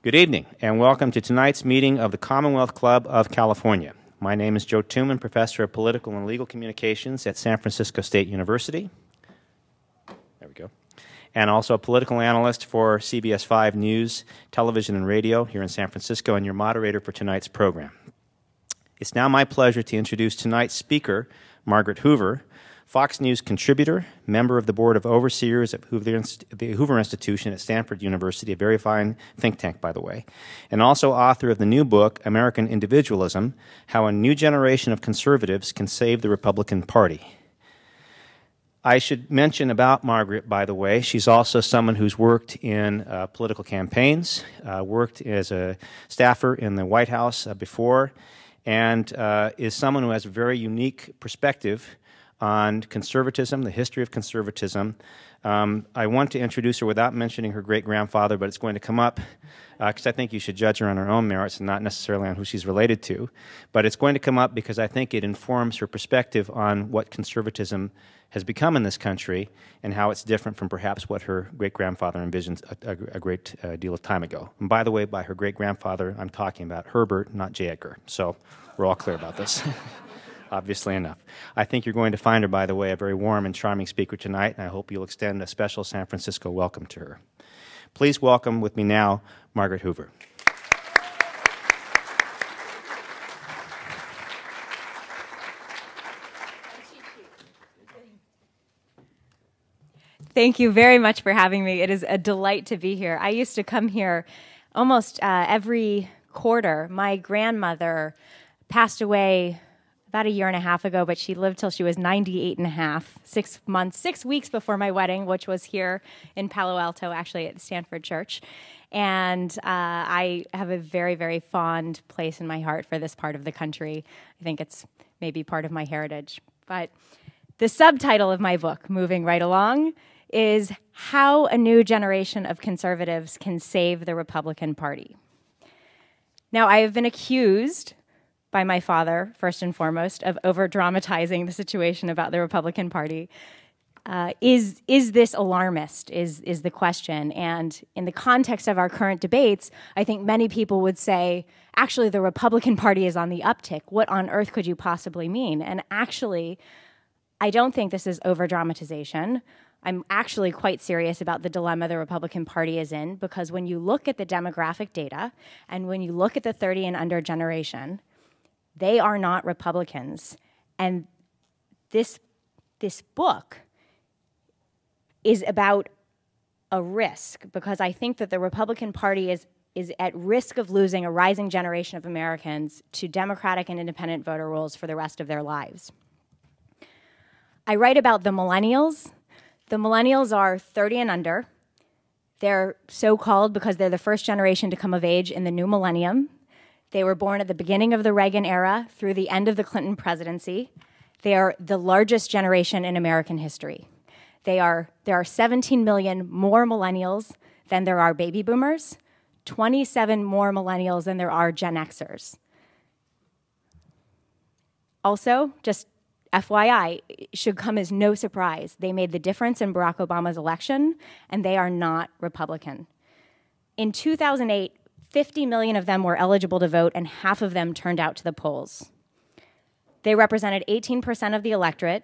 Good evening, and welcome to tonight's meeting of the Commonwealth Club of California. My name is Joe Tooman, Professor of Political and Legal Communications at San Francisco State University. There we go. And also a political analyst for CBS 5 News, Television and Radio here in San Francisco, and your moderator for tonight's program. It's now my pleasure to introduce tonight's speaker, Margaret Hoover, Fox News contributor, member of the Board of Overseers at the Hoover Institution at Stanford University, a very fine think tank, by the way, and also author of the new book, American Individualism, How a New Generation of Conservatives Can Save the Republican Party. I should mention about Margaret, by the way, she's also someone who's worked in political campaigns, worked as a staffer in the White House before, and is someone who has a very unique perspective on conservatism, the history of conservatism. I want to introduce her without mentioning her great-grandfather, but it's going to come up because I think you should judge her on her own merits and not necessarily on who she's related to. But it's going to come up because I think it informs her perspective on what conservatism has become in this country and how it's different from perhaps what her great-grandfather envisioned a great deal of time ago. And by the way, by her great-grandfather, I'm talking about Herbert, not J. Edgar. So we're all clear about this. Obviously enough. I think you're going to find her, by the way, a very warm and charming speaker tonight, and I hope you'll extend a special San Francisco welcome to her. Please welcome with me now, Margaret Hoover. Thank you very much for having me. It is a delight to be here. I used to come here almost every quarter. My grandmother passed away about a year and a half ago, but she lived till she was 98 and a half, 6 weeks before my wedding, which was here in Palo Alto, actually at the Stanford Church. And I have a very, very fond place in my heart for this part of the country. I think it's maybe part of my heritage. But the subtitle of my book, moving right along, is How a New Generation of Conservatives Can Save the Republican Party. Now, I have been accused by my father, first and foremost, of over-dramatizing the situation about the Republican Party. Is this alarmist, is the question. And in the context of our current debates, I think many people would say, actually, the Republican Party is on the uptick. What on earth could you possibly mean? And actually, I don't think this is over-dramatization. I'm actually quite serious about the dilemma the Republican Party is in, because when you look at the demographic data, and when you look at the 30 and under generation, they are not Republicans. And this book is about a risk, because I think that the Republican Party is at risk of losing a rising generation of Americans to Democratic and independent voter rolls for the rest of their lives. I write about the millennials. The millennials are 30 and under. They're so-called because they're the first generation to come of age in the new millennium. They were born at the beginning of the Reagan era through the end of the Clinton presidency. They are the largest generation in American history. There are 17 million more millennials than there are baby boomers, 27 more millennials than there are Gen Xers. Also, just FYI, it should come as no surprise. They made the difference in Barack Obama's election, and they are not Republican. In 2008, 50 million of them were eligible to vote, and half of them turned out to the polls. They represented 18% of the electorate.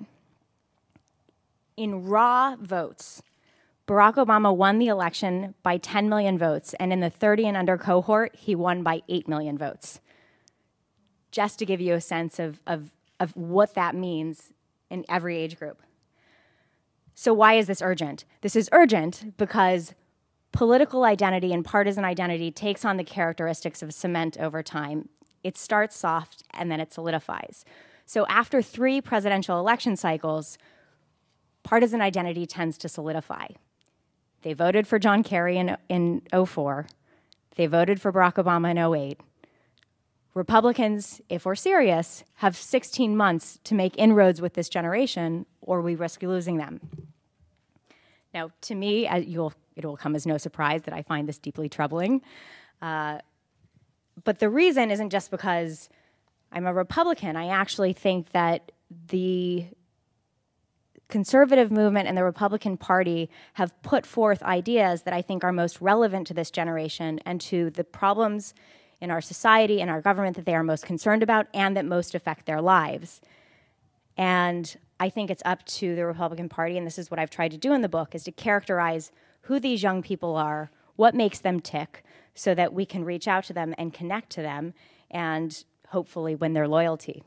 In raw votes, Barack Obama won the election by 10 million votes, and in the 30 and under cohort, he won by 8 million votes. Just to give you a sense of what that means in every age group. So why is this urgent? This is urgent because political identity and partisan identity takes on the characteristics of cement over time. It starts soft and then it solidifies. So after 3 presidential election cycles, partisan identity tends to solidify. They voted for John Kerry in 2004. They voted for Barack Obama in 2008. Republicans, if we're serious, have 16 months to make inroads with this generation, or we risk losing them. Now, to me, it will come as no surprise that I find this deeply troubling. But the reason isn't just because I'm a Republican. I actually think that the conservative movement and the Republican Party have put forth ideas that I think are most relevant to this generation and to the problems in our society and our government that they are most concerned about and that most affect their lives. And I think it's up to the Republican Party, and this is what I've tried to do in the book, is to characterize who these young people are, what makes them tick, so that we can reach out to them and connect to them and hopefully win their loyalty.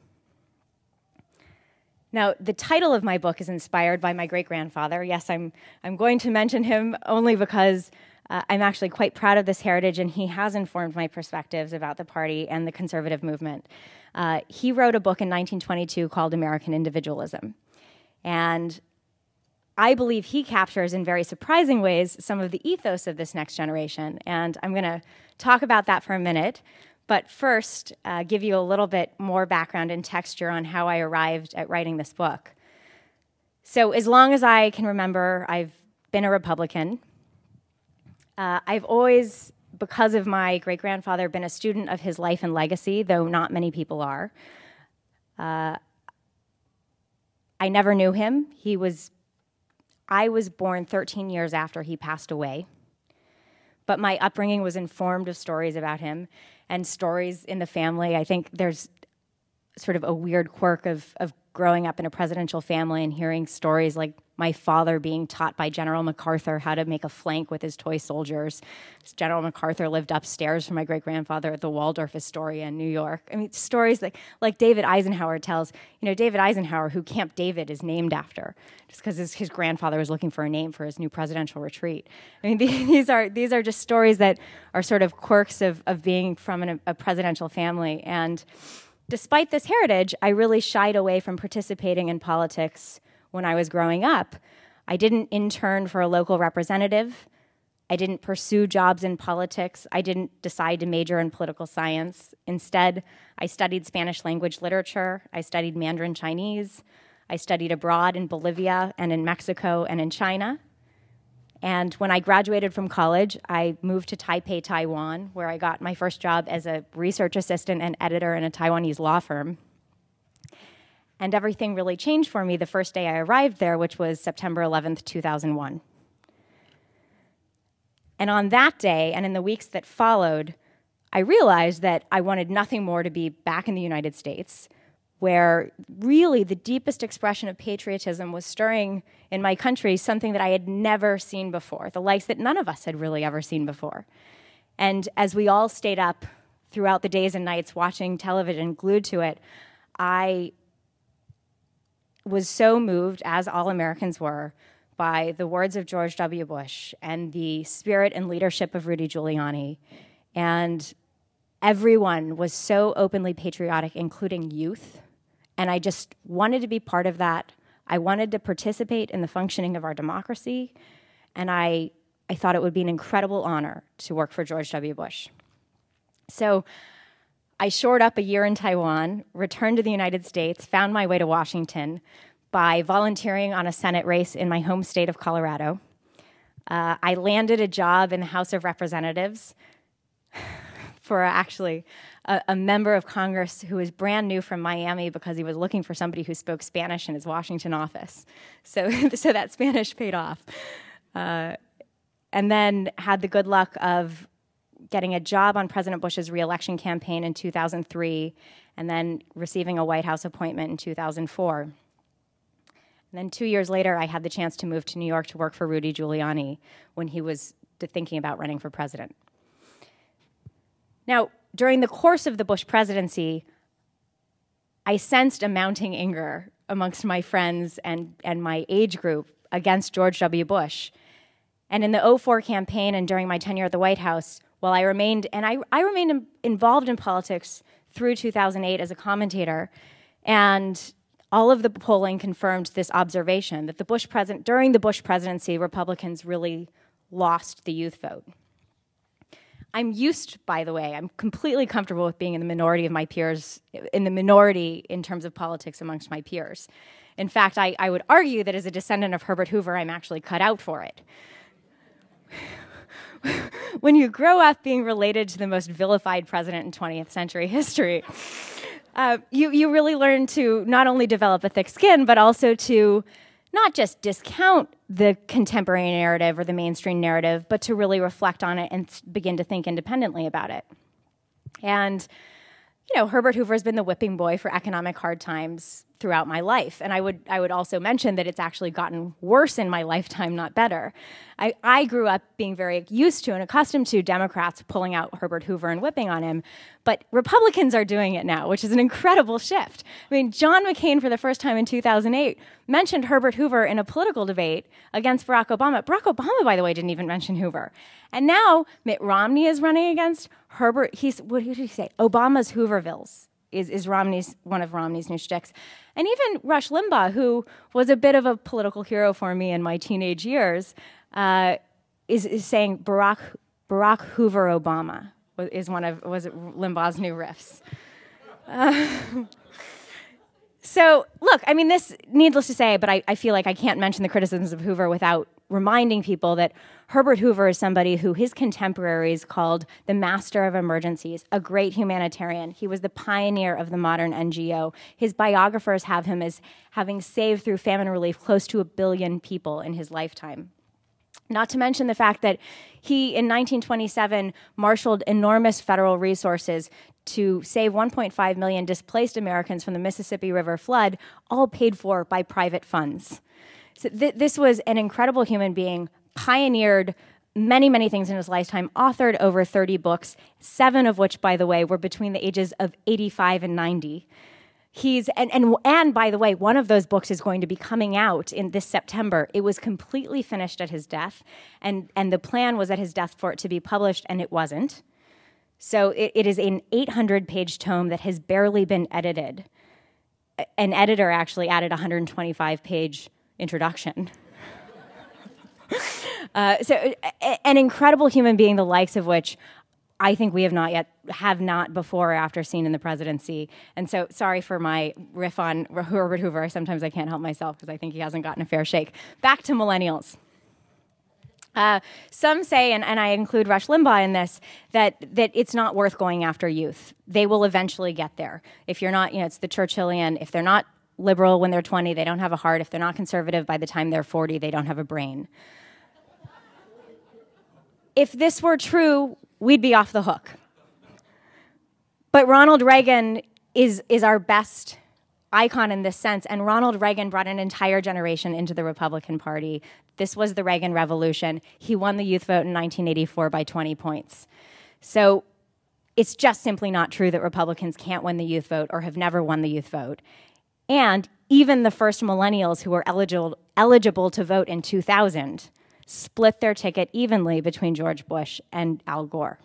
Now, the title of my book is inspired by my great-grandfather. Yes, I'm going to mention him only because I'm actually quite proud of this heritage, and he has informed my perspectives about the party and the conservative movement. He wrote a book in 1922 called American Individualism. And I believe he captures in very surprising ways some of the ethos of this next generation. And I'm going to talk about that for a minute. But first, give you a little bit more background and texture on how I arrived at writing this book. So as long as I can remember, I've been a Republican. I've always, because of my great-grandfather, been a student of his life and legacy, though not many people are. I never knew him. I was born 13 years after he passed away. But my upbringing was informed of stories about him and stories in the family. I think there's sort of a weird quirk of growing up in a presidential family and hearing stories like my father being taught by General MacArthur how to make a flank with his toy soldiers. General MacArthur lived upstairs from my great-grandfather at the Waldorf Astoria in New York. I mean, stories like David Eisenhower tells. You know, David Eisenhower, who Camp David is named after, just because his grandfather was looking for a name for his new presidential retreat. I mean, these are just stories that are sort of quirks of being from a presidential family. And despite this heritage, I really shied away from participating in politics when I was growing up. I didn't intern for a local representative. I didn't pursue jobs in politics. I didn't decide to major in political science. Instead, I studied Spanish language literature. I studied Mandarin Chinese. I studied abroad in Bolivia and in Mexico and in China. And when I graduated from college, I moved to Taipei, Taiwan, where I got my first job as a research assistant and editor in a Taiwanese law firm. And everything really changed for me the first day I arrived there, which was September 11th, 2001. And on that day, and in the weeks that followed, I realized that I wanted nothing more to be back in the United States, where really the deepest expression of patriotism was stirring in my country, something that I had never seen before, the likes that none of us had really ever seen before. And as we all stayed up throughout the days and nights watching television, glued to it, I was so moved, as all Americans were, by the words of George W. Bush and the spirit and leadership of Rudy Giuliani. And everyone was so openly patriotic, including youth. And I just wanted to be part of that. I wanted to participate in the functioning of our democracy. And I thought it would be an incredible honor to work for George W. Bush. So I shored up a year in Taiwan, returned to the United States, found my way to Washington by volunteering on a Senate race in my home state of Colorado. I landed a job in the House of Representatives for actually a member of Congress who was brand new from Miami because he was looking for somebody who spoke Spanish in his Washington office. So that Spanish paid off. And then had the good luck of getting a job on President Bush's re-election campaign in 2003, and then receiving a White House appointment in 2004. And then 2 years later, I had the chance to move to New York to work for Rudy Giuliani when he was thinking about running for president. Now, during the course of the Bush presidency, I sensed a mounting anger amongst my friends and my age group against George W. Bush. And in the 2004 campaign and during my tenure at the White House, while I remained involved in politics through 2008 as a commentator, and all of the polling confirmed this observation that during the Bush presidency, Republicans really lost the youth vote. I'm completely comfortable with being in the minority of my peers, in the minority in terms of politics amongst my peers. In fact, I would argue that as a descendant of Herbert Hoover, I'm actually cut out for it. When you grow up being related to the most vilified president in 20th century history, you really learn to not only develop a thick skin, but also to not just discount the contemporary narrative or the mainstream narrative, but to really reflect on it and begin to think independently about it. And, you know, Herbert Hoover has been the whipping boy for economic hard times throughout my life. And I would also mention that it's actually gotten worse in my lifetime, not better. I grew up being very used to and accustomed to Democrats pulling out Herbert Hoover and whipping on him, but Republicans are doing it now, which is an incredible shift. I mean, John McCain, for the first time in 2008, mentioned Herbert Hoover in a political debate against Barack Obama. Barack Obama, by the way, didn't even mention Hoover. And now Mitt Romney is running against Herbert. What did he say? Obama's Hoovervilles is one of Romney's new shticks. And even Rush Limbaugh, who was a bit of a political hero for me in my teenage years, is saying Barack Hoover Obama was Limbaugh's new riffs. So, look, I mean, this, needless to say, but I feel like I can't mention the criticisms of Hoover without reminding people that Herbert Hoover is somebody who his contemporaries called the master of emergencies, a great humanitarian. He was the pioneer of the modern NGO. His biographers have him as having saved through famine relief close to 1 billion people in his lifetime. Not to mention the fact that he, in 1927, marshaled enormous federal resources to save 1.5 million displaced Americans from the Mississippi River flood, all paid for by private funds. So this was an incredible human being, pioneered many, many things in his lifetime, authored over 30 books, 7 of which, by the way, were between the ages of 85 and 90. And by the way, one of those books is going to be coming out in this September. It was completely finished at his death, and the plan was at his death for it to be published, and it wasn't. So it is an 800-page tome that has barely been edited. An editor actually added a 125-page introduction. So an incredible human being, the likes of which I think we have not before or after seen in the presidency. And so sorry for my riff on Herbert Hoover. Sometimes I can't help myself because I think he hasn't gotten a fair shake. Back to millennials. Some say, and I include Rush Limbaugh in this, that it's not worth going after youth. They will eventually get there. If you're not, it's the Churchillian, if they're not liberal when they're 20, they don't have a heart. If they're not conservative by the time they're 40, they don't have a brain. If this were true, we'd be off the hook. But Ronald Reagan is our best icon in this sense, and Ronald Reagan brought an entire generation into the Republican Party. This was the Reagan Revolution. He won the youth vote in 1984 by 20 points. So it's just simply not true that Republicans can't win the youth vote or have never won the youth vote. And even the first millennials who were eligible to vote in 2000 split their ticket evenly between George Bush and Al Gore.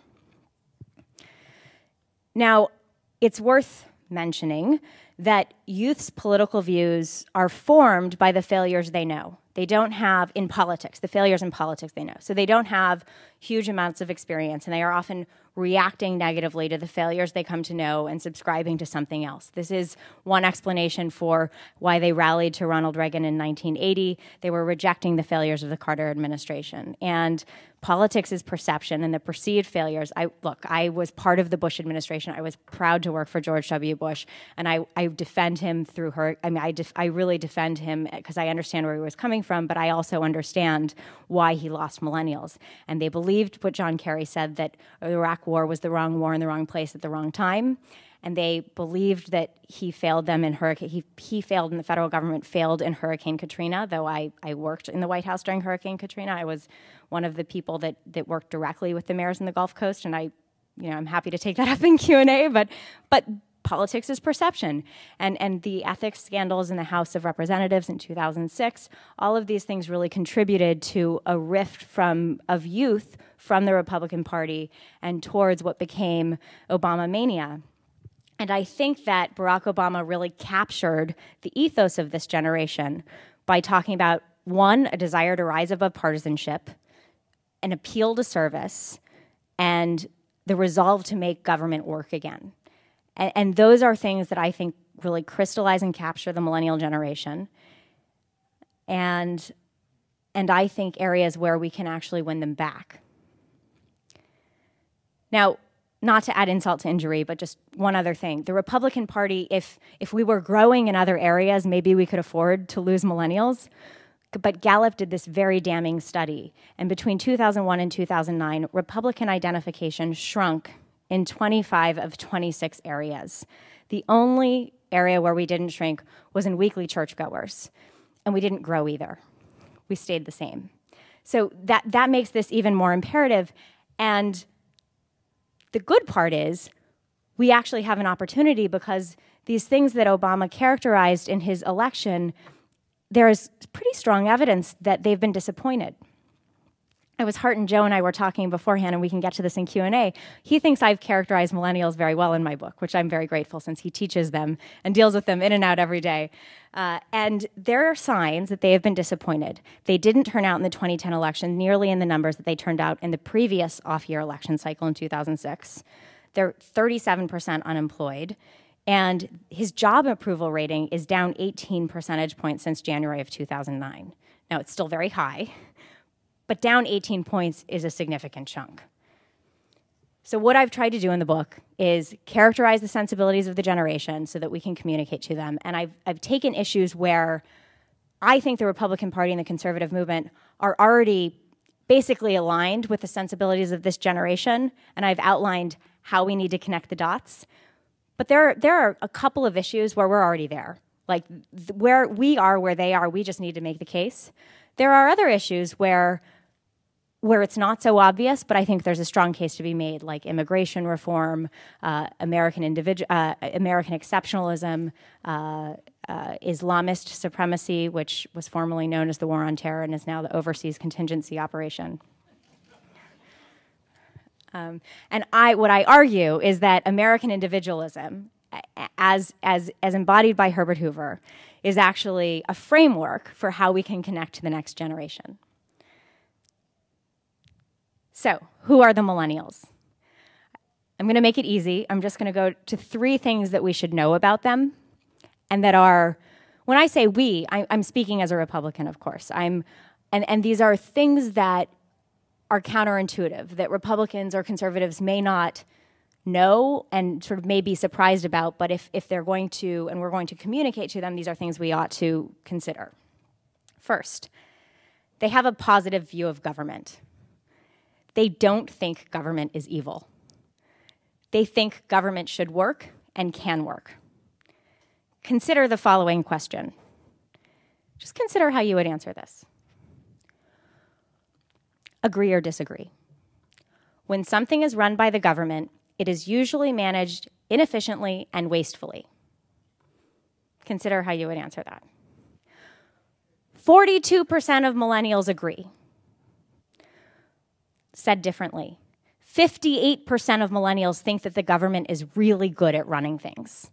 Now, it's worth mentioning that youth's political views are formed by the failures they know. They don't have, in politics, the failures in politics they know. So they don't have huge amounts of experience, and they are often reacting negatively to the failures they come to know and subscribing to something else. This is one explanation for why they rallied to Ronald Reagan in 1980. They were rejecting the failures of the Carter administration. And politics is perception, and the perceived failures. I was part of the Bush administration. I was proud to work for George W. Bush, and I defend him through her. I really defend him because I understand where he was coming from, but I also understand why he lost millennials. And they believed what John Kerry said, that the Iraq War was the wrong war in the wrong place at the wrong time. And they believed that he failed them in Hurricane. He failed, and the federal government failed in Hurricane Katrina. Though I worked in the White House during Hurricane Katrina, I was one of the people that worked directly with the mayors in the Gulf Coast, and I'm happy to take that up in Q&A. But politics is perception, and the ethics scandals in the House of Representatives in 2006. All of these things really contributed to a rift of youth from the Republican Party and towards what became Obama mania. And I think that Barack Obama really captured the ethos of this generation by talking about, one, a desire to rise above partisanship, an appeal to service, and the resolve to make government work again. And those are things that I think really crystallize and capture the millennial generation. And I think areas where we can actually win them back. Now, not to add insult to injury, but just one other thing. The Republican Party, if we were growing in other areas, maybe we could afford to lose millennials. But Gallup did this very damning study, and between 2001 and 2009, Republican identification shrunk in 25 of 26 areas. The only area where we didn't shrink was in weekly churchgoers, and we didn't grow either. We stayed the same. So that makes this even more imperative, and the good part is we actually have an opportunity because these things that Obama characterized in his election, there is pretty strong evidence that they've been disappointed. I was Hart and Joe and I were talking beforehand, and we can get to this in Q&A. He thinks I've characterized millennials very well in my book, which I'm very grateful since he teaches them and deals with them in and out every day. And there are signs that they have been disappointed. They didn't turn out in the 2010 election nearly in the numbers that they turned out in the previous off-year election cycle in 2006. They're 37% unemployed. And his job approval rating is down 18 percentage points since January of 2009. Now, it's still very high, but down 18 points is a significant chunk. So what I've tried to do in the book is characterize the sensibilities of the generation so that we can communicate to them. And I've taken issues where I think the Republican Party and the conservative movement are already basically aligned with the sensibilities of this generation, and I've outlined how we need to connect the dots. But there are a couple of issues where we're already there. Like where we are, where they are, we just need to make the case. There are other issues where it's not so obvious, but I think there's a strong case to be made, like immigration reform, American exceptionalism, Islamist supremacy, which was formerly known as the War on Terror and is now the Overseas Contingency Operation. And what I argue is that American individualism, as embodied by Herbert Hoover, is actually a framework for how we can connect to the next generation. So, who are the millennials? I'm going to make it easy. I'm just going to go to 3 things that we should know about them, and that are, when I say we, I'm speaking as a Republican, of course. And these are things that are counterintuitive, that Republicans or conservatives may not know and sort of may be surprised about, but if they're going to, and we're going to communicate to them, these are things we ought to consider. First, they have a positive view of government. They don't think government is evil. They think government should work and can work. Consider the following question. Just consider how you would answer this. Agree or disagree? When something is run by the government, it is usually managed inefficiently and wastefully. Consider how you would answer that. 42% of millennials agree. Said differently, 58% of millennials think that the government is really good at running things.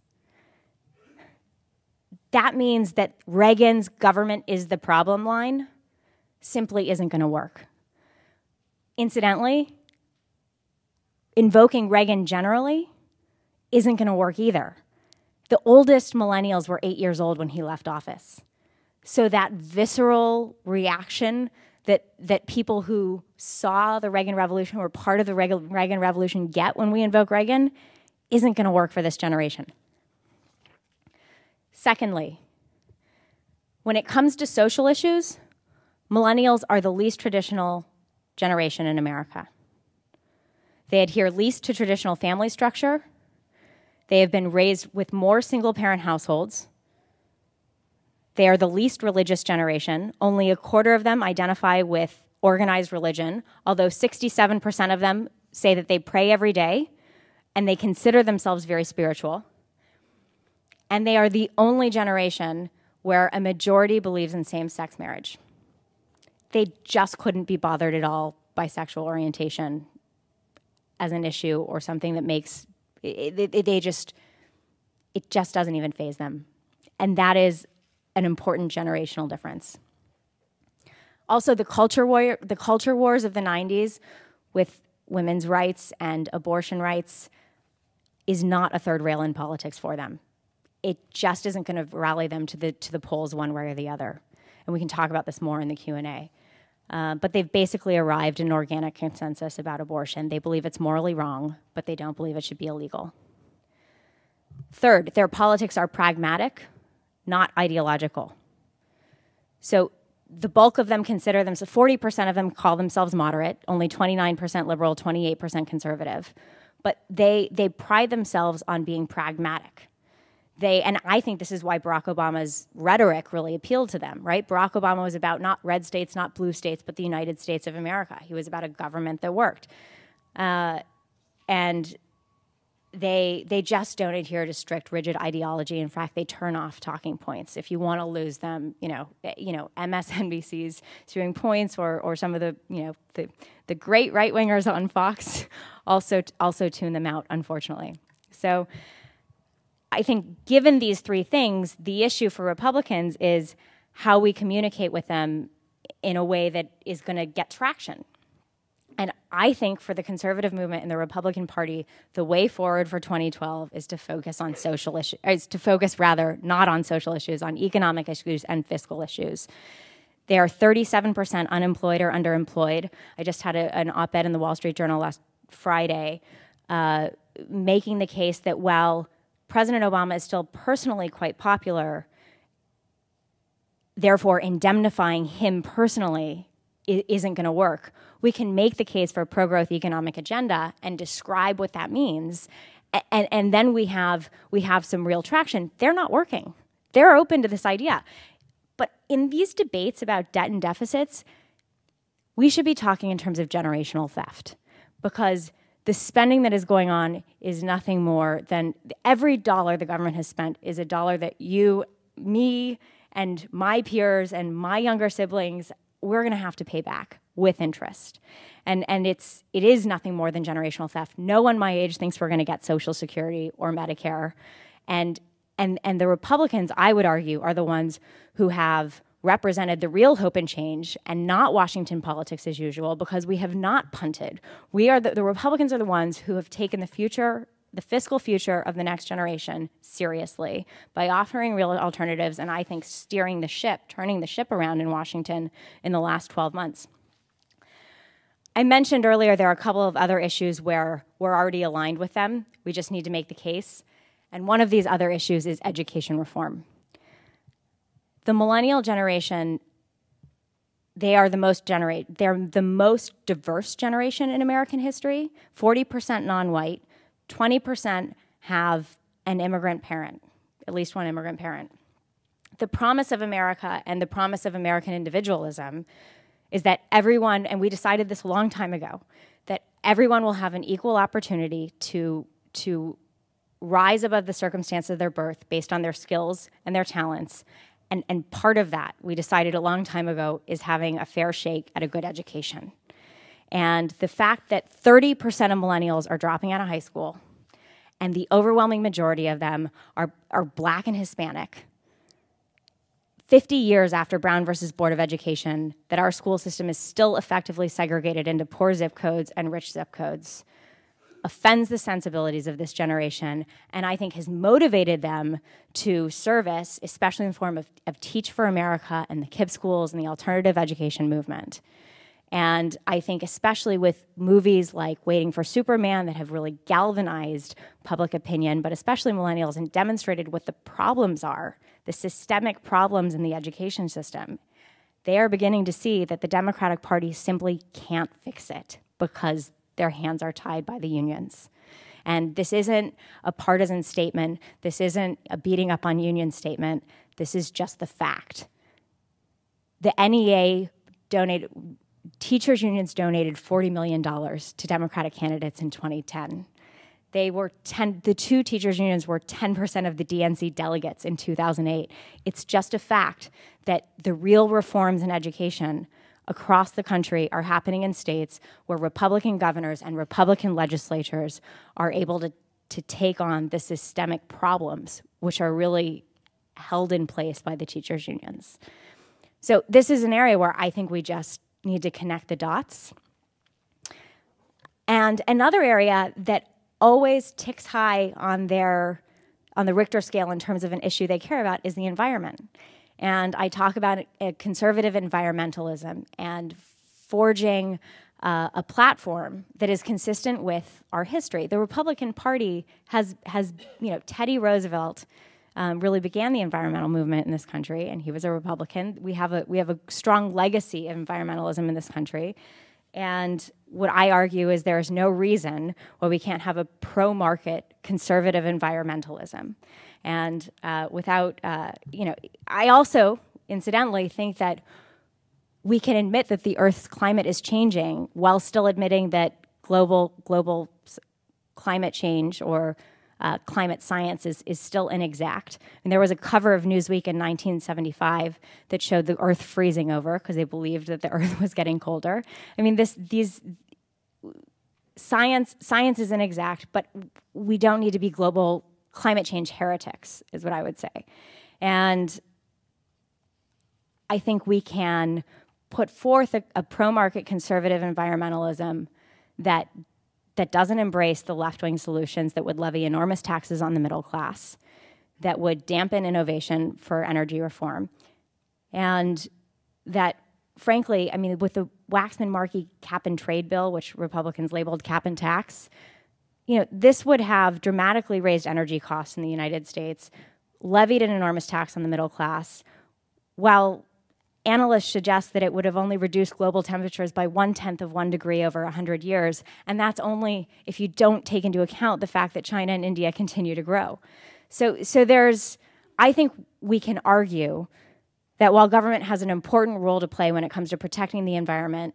That means that Reagan's government is the problem line simply isn't going to work. Incidentally, invoking Reagan generally isn't going to work either. The oldest millennials were 8 years old when he left office. So that visceral reaction that people who saw the Reagan Revolution, were part of the Reagan Revolution, get when we invoke Reagan isn't going to work for this generation. Secondly, when it comes to social issues, millennials are the least traditional generation in America. They adhere least to traditional family structure. They have been raised with more single-parent households. They are the least religious generation. Only a quarter of them identify with organized religion, although 67% of them say that they pray every day, and they consider themselves very spiritual. And they are the only generation where a majority believes in same-sex marriage. They just couldn't be bothered at all by sexual orientation as an issue or something that makes, it just doesn't even faze them. And that is an important generational difference. Also, the culture wars of the 90s with women's rights and abortion rights is not a third rail in politics for them. It just isn't going to rally them to the polls one way or the other. And we can talk about this more in the Q&A. But they've basically arrived at an organic consensus about abortion. They believe it's morally wrong, but they don't believe it should be illegal. Third, their politics are pragmatic, not ideological. So the bulk of them consider themselves, 40% of them call themselves moderate, only 29% liberal, 28% conservative. But they pride themselves on being pragmatic. And I think this is why Barack Obama's rhetoric really appealed to them, right? Barack Obama was about not red states, not blue states, but the United States of America. He was about a government that worked. And they just don't adhere to strict, rigid ideology. In fact, they turn off talking points. If you want to lose them, MSNBC's doing points, or some of the great right wingers on Fox also tune them out, unfortunately. So I think, given these three things, the issue for Republicans is how we communicate with them in a way that is going to get traction. And I think for the conservative movement in the Republican Party, the way forward for 2012 is to focus on social issues, not on social issues, on economic issues and fiscal issues. They are 37% unemployed or underemployed. I just had an op-ed in the Wall Street Journal last Friday making the case that while President Obama is still personally quite popular, therefore indemnifying him personally isn't going to work. We can make the case for a pro-growth economic agenda and describe what that means, and then we have some real traction. They're not working. They're open to this idea. But in these debates about debt and deficits, we should be talking in terms of generational theft, because the spending that is going on is nothing more than every dollar the government has spent is a dollar that you, me, and my peers and my younger siblings, we're going to have to pay back with interest. And it is nothing more than generational theft. No one my age thinks we're going to get Social Security or Medicare. And the Republicans, I would argue, are the ones who have represented the real hope and change and not Washington politics as usual, because we have not punted. The Republicans are the ones who have taken the fiscal future of the next generation seriously by offering real alternatives, and I think turning the ship around in Washington in the last 12 months. I mentioned earlier there are a couple of other issues where we're already aligned with them. We just need to make the case. And one of these other issues is education reform. The millennial generation, they're the most diverse generation in American history. 40% non-white, 20% have an immigrant parent, at least one immigrant parent. The promise of America and the promise of American individualism is that everyone, and we decided this a long time ago, that everyone will have an equal opportunity to rise above the circumstances of their birth based on their skills and their talents. And part of that, we decided a long time ago, is having a fair shake at a good education. And the fact that 30% of millennials are dropping out of high school, and the overwhelming majority of them are Black and Hispanic, 50 years after Brown versus Board of Education, that our school system is still effectively segregated into poor zip codes and rich zip codes, offends the sensibilities of this generation, and I think has motivated them to service, especially in the form of Teach for America and the KIPP schools and the alternative education movement. And I think especially with movies like Waiting for Superman that have really galvanized public opinion, but especially millennials, and demonstrated what the problems are, the systemic problems in the education system, they are beginning to see that the Democratic Party simply can't fix it because their hands are tied by the unions. And this isn't a partisan statement. This isn't a beating up on union statement. This is just the fact. The NEA teachers' unions donated $40 million to Democratic candidates in 2010. The two teachers' unions were 10% of the DNC delegates in 2008. It's just a fact that the real reforms in education across the country are happening in states where Republican governors and Republican legislatures are able to take on the systemic problems which are really held in place by the teachers' unions. So this is an area where I think we just need to connect the dots. And another area that always ticks high on the Richter scale in terms of an issue they care about is the environment. And I talk about a conservative environmentalism and forging a platform that is consistent with our history. The Republican Party has Teddy Roosevelt really began the environmental movement in this country, and he was a Republican. We have a strong legacy of environmentalism in this country. And what I argue is there is no reason why we can't have a pro-market conservative environmentalism. And I also, incidentally, think that we can admit that the Earth's climate is changing while still admitting that global climate change or climate science is still inexact. And there was a cover of Newsweek in 1975 that showed the Earth freezing over because they believed that the Earth was getting colder. I mean, science is inexact, but we don't need to be global climate change heretics, is what I would say. And I think we can put forth a pro-market conservative environmentalism that doesn't embrace the left-wing solutions that would levy enormous taxes on the middle class, that would dampen innovation for energy reform, and that, frankly, I mean, with the Waxman-Markey cap-and-trade bill, which Republicans labeled cap and tax, this would have dramatically raised energy costs in the United States, levied an enormous tax on the middle class, while analysts suggest that it would have only reduced global temperatures by 1/10 of 1 degree over 100 years, and that's only if you don't take into account the fact that China and India continue to grow. So I think we can argue that while government has an important role to play when it comes to protecting the environment,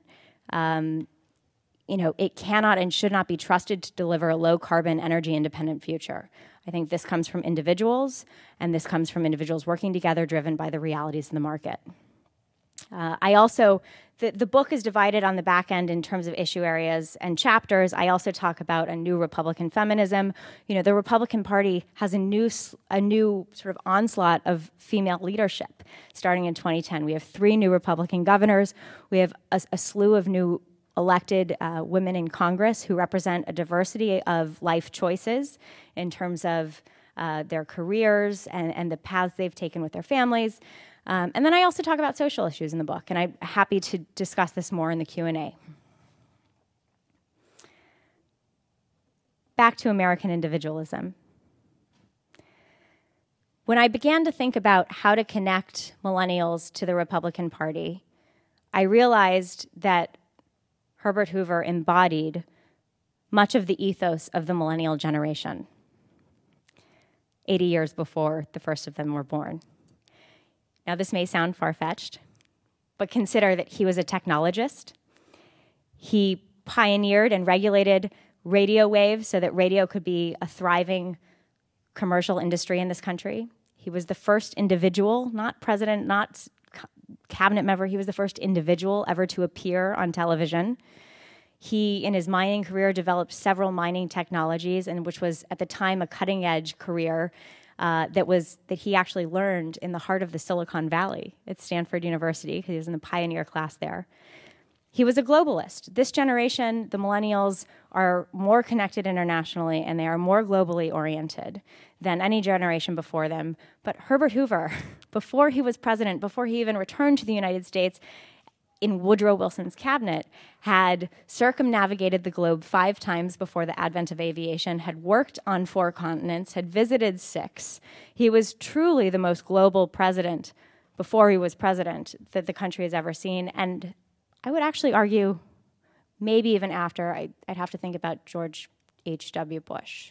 it cannot and should not be trusted to deliver a low-carbon, energy-independent future. I think this comes from individuals, and this comes from individuals working together, driven by the realities in the market. The book is divided on the back end in terms of issue areas and chapters. I also talk about a new Republican feminism. The Republican Party has a new sort of onslaught of female leadership starting in 2010. We have 3 new Republican governors. We have a slew of new elected women in Congress who represent a diversity of life choices in terms of their careers and the paths they've taken with their families. And then I also talk about social issues in the book, and I'm happy to discuss this more in the Q&A. Back to American individualism. When I began to think about how to connect millennials to the Republican Party, I realized that Herbert Hoover embodied much of the ethos of the millennial generation, 80 years before the first of them were born. Now, this may sound far-fetched, but consider that he was a technologist. He pioneered and regulated radio waves so that radio could be a thriving commercial industry in this country. He was the first individual, not president, not cabinet member, he was the first individual ever to appear on television. He, in his mining career, developed several mining technologies, and which was, at the time, a cutting-edge career that he actually learned in the heart of the Silicon Valley at Stanford University, because he was in the pioneer class there. He was a globalist. This generation, the millennials, are more connected internationally, and they are more globally oriented than any generation before them. But Herbert Hoover, before he was president, before he even returned to the United States, in Woodrow Wilson's cabinet, had circumnavigated the globe 5 times before the advent of aviation, had worked on 4 continents, had visited 6. He was truly the most global president before he was president that the country has ever seen. And I would actually argue, maybe even after, I'd have to think about George H.W. Bush.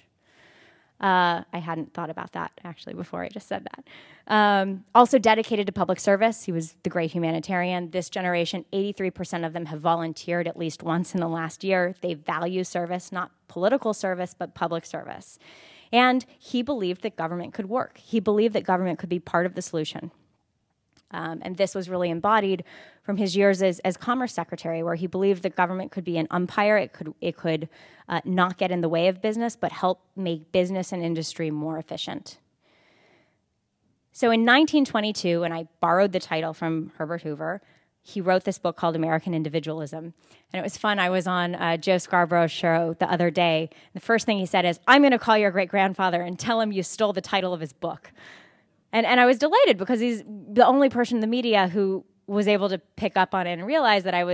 I hadn't thought about that, actually, before I just said that. Also dedicated to public service. He was the great humanitarian. This generation, 83% of them have volunteered at least once in the last year. They value service, not political service, but public service. And he believed that government could work. He believed that government could be part of the solution. And this was really embodied from his years as Commerce Secretary, where he believed that government could be an umpire. It could not get in the way of business, but help make business and industry more efficient. So in 1922, and I borrowed the title from Herbert Hoover, he wrote this book called American Individualism. And it was fun. I was on Joe Scarborough's show the other day. The first thing he said is, "I'm going to call your great-grandfather and tell him you stole the title of his book." And I was delighted because he's the only person in the media who was able to pick up on it and realize that I was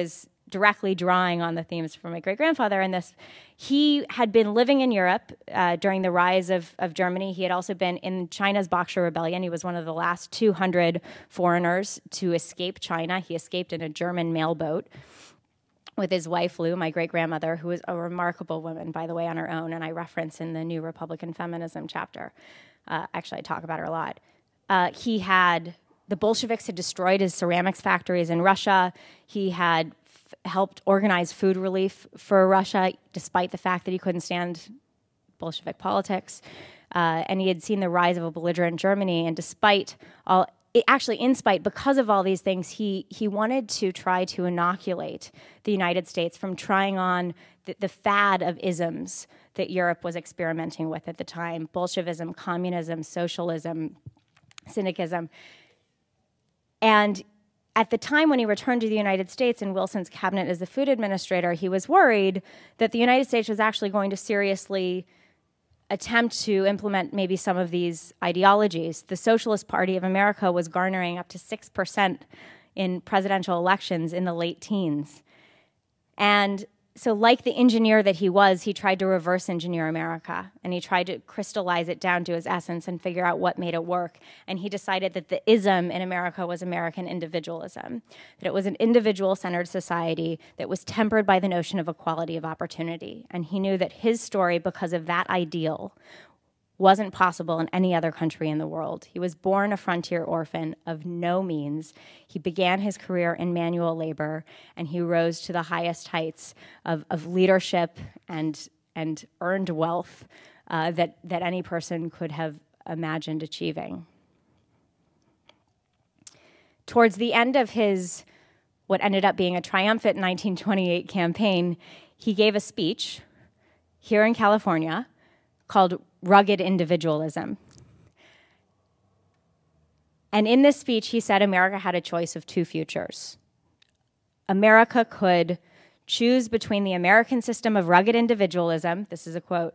directly drawing on the themes from my great-grandfather in this. He had been living in Europe during the rise of Germany. He had also been in China's Boxer Rebellion. He was one of the last 200 foreigners to escape China. He escaped in a German mailboat with his wife, Lou, my great-grandmother, who was a remarkable woman, by the way, on her own, and I reference in the New Republican Feminism chapter. Actually, I talk about her a lot. The Bolsheviks had destroyed his ceramics factories in Russia. He had helped organize food relief for Russia, despite the fact that he couldn't stand Bolshevik politics. And he had seen the rise of a belligerent Germany, and in spite, because of all these things, he wanted to try to inoculate the United States from trying on the fad of isms that Europe was experimenting with at the time: Bolshevism, communism, socialism, syndicalism. And at the time when he returned to the United States in Wilson's cabinet as the food administrator, he was worried that the United States was actually going to seriously attempt to implement maybe some of these ideologies. The Socialist Party of America was garnering up to 6% in presidential elections in the late teens. And so, like the engineer that he was, he tried to reverse engineer America, and he tried to crystallize it down to its essence and figure out what made it work. And he decided that the ism in America was American individualism, that it was an individual-centered society that was tempered by the notion of equality of opportunity. And he knew that his story, because of that ideal, wasn't possible in any other country in the world. He was born a frontier orphan of no means. He began his career in manual labor, and he rose to the highest heights of leadership and earned wealth that any person could have imagined achieving. Towards the end of his, what ended up being a triumphant 1928 campaign, he gave a speech here in California called Rugged Individualism. And in this speech, he said America had a choice of two futures. America could choose between the American system of rugged individualism, this is a quote,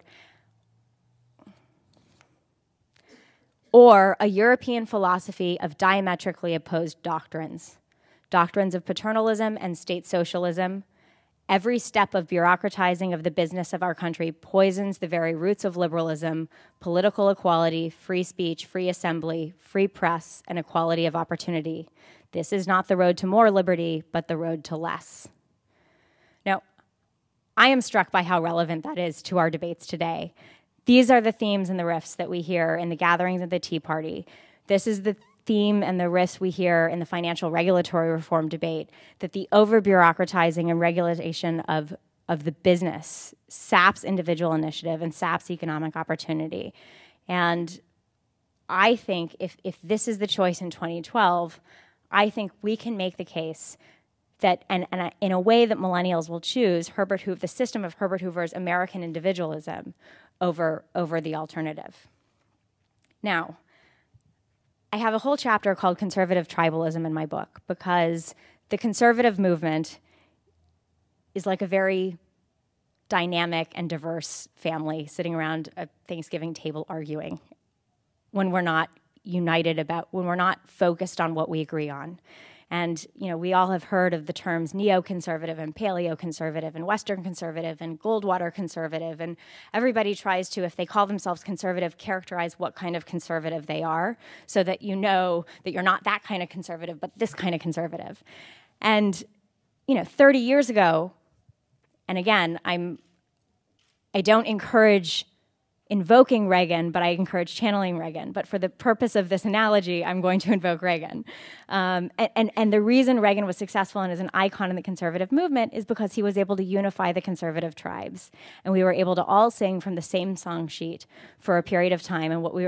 or a European philosophy of diametrically opposed doctrines of paternalism and state socialism. Every step of bureaucratizing of the business of our country poisons the very roots of liberalism, political equality, free speech, free assembly, free press, and equality of opportunity. This is not the road to more liberty, but the road to less. Now, I am struck by how relevant that is to our debates today. These are the themes and the riffs that we hear in the gatherings of the Tea Party. This is the theme and the risks we hear in the financial regulatory reform debate, that the over-bureaucratizing and regulation of the business saps individual initiative and saps economic opportunity. And I think if this is the choice in 2012, I think we can make the case that, and in a way that millennials will choose, the system of Herbert Hoover's American individualism over the alternative. Now, I have a whole chapter called Conservative Tribalism in my book, because the conservative movement is like a very dynamic and diverse family sitting around a Thanksgiving table arguing when we're not when we're not focused on what we agree on. And, we all have heard of the terms neoconservative and paleoconservative and Western conservative and Goldwater conservative. And everybody tries to, if they call themselves conservative, characterize what kind of conservative they are so that you know that you're not that kind of conservative, but this kind of conservative. And, 30 years ago, and again, I don't encourage invoking Reagan, but I encourage channeling Reagan. But for the purpose of this analogy, I'm going to invoke Reagan. And the reason Reagan was successful and is an icon in the conservative movement is because he was able to unify the conservative tribes. And we were able to all sing from the same song sheet for a period of time. And what we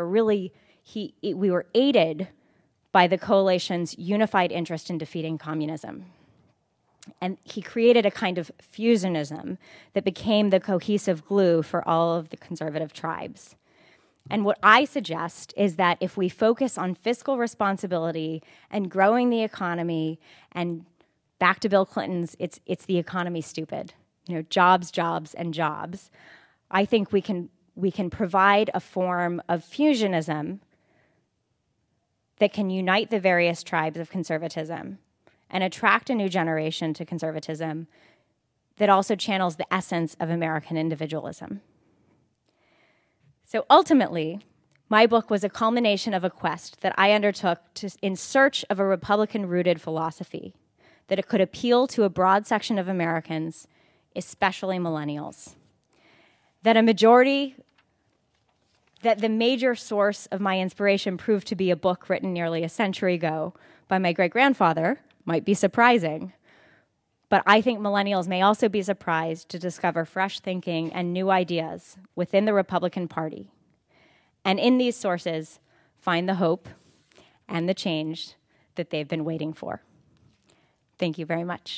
were aided by the coalition's unified interest in defeating communism. And he created a kind of fusionism that became the cohesive glue for all of the conservative tribes. And what I suggest is that if we focus on fiscal responsibility and growing the economy, and back to Bill Clinton's, it's the economy stupid, jobs, jobs, and jobs. I think we can provide a form of fusionism that can unite the various tribes of conservatism and attract a new generation to conservatism that also channels the essence of American individualism. So ultimately, my book was a culmination of a quest that I undertook in search of a Republican-rooted philosophy that it could appeal to a broad section of Americans, especially millennials. That the major source of my inspiration proved to be a book written nearly a century ago by my great-grandfather might be surprising. But I think millennials may also be surprised to discover fresh thinking and new ideas within the Republican Party. And in these sources, find the hope and the change that they've been waiting for. Thank you very much.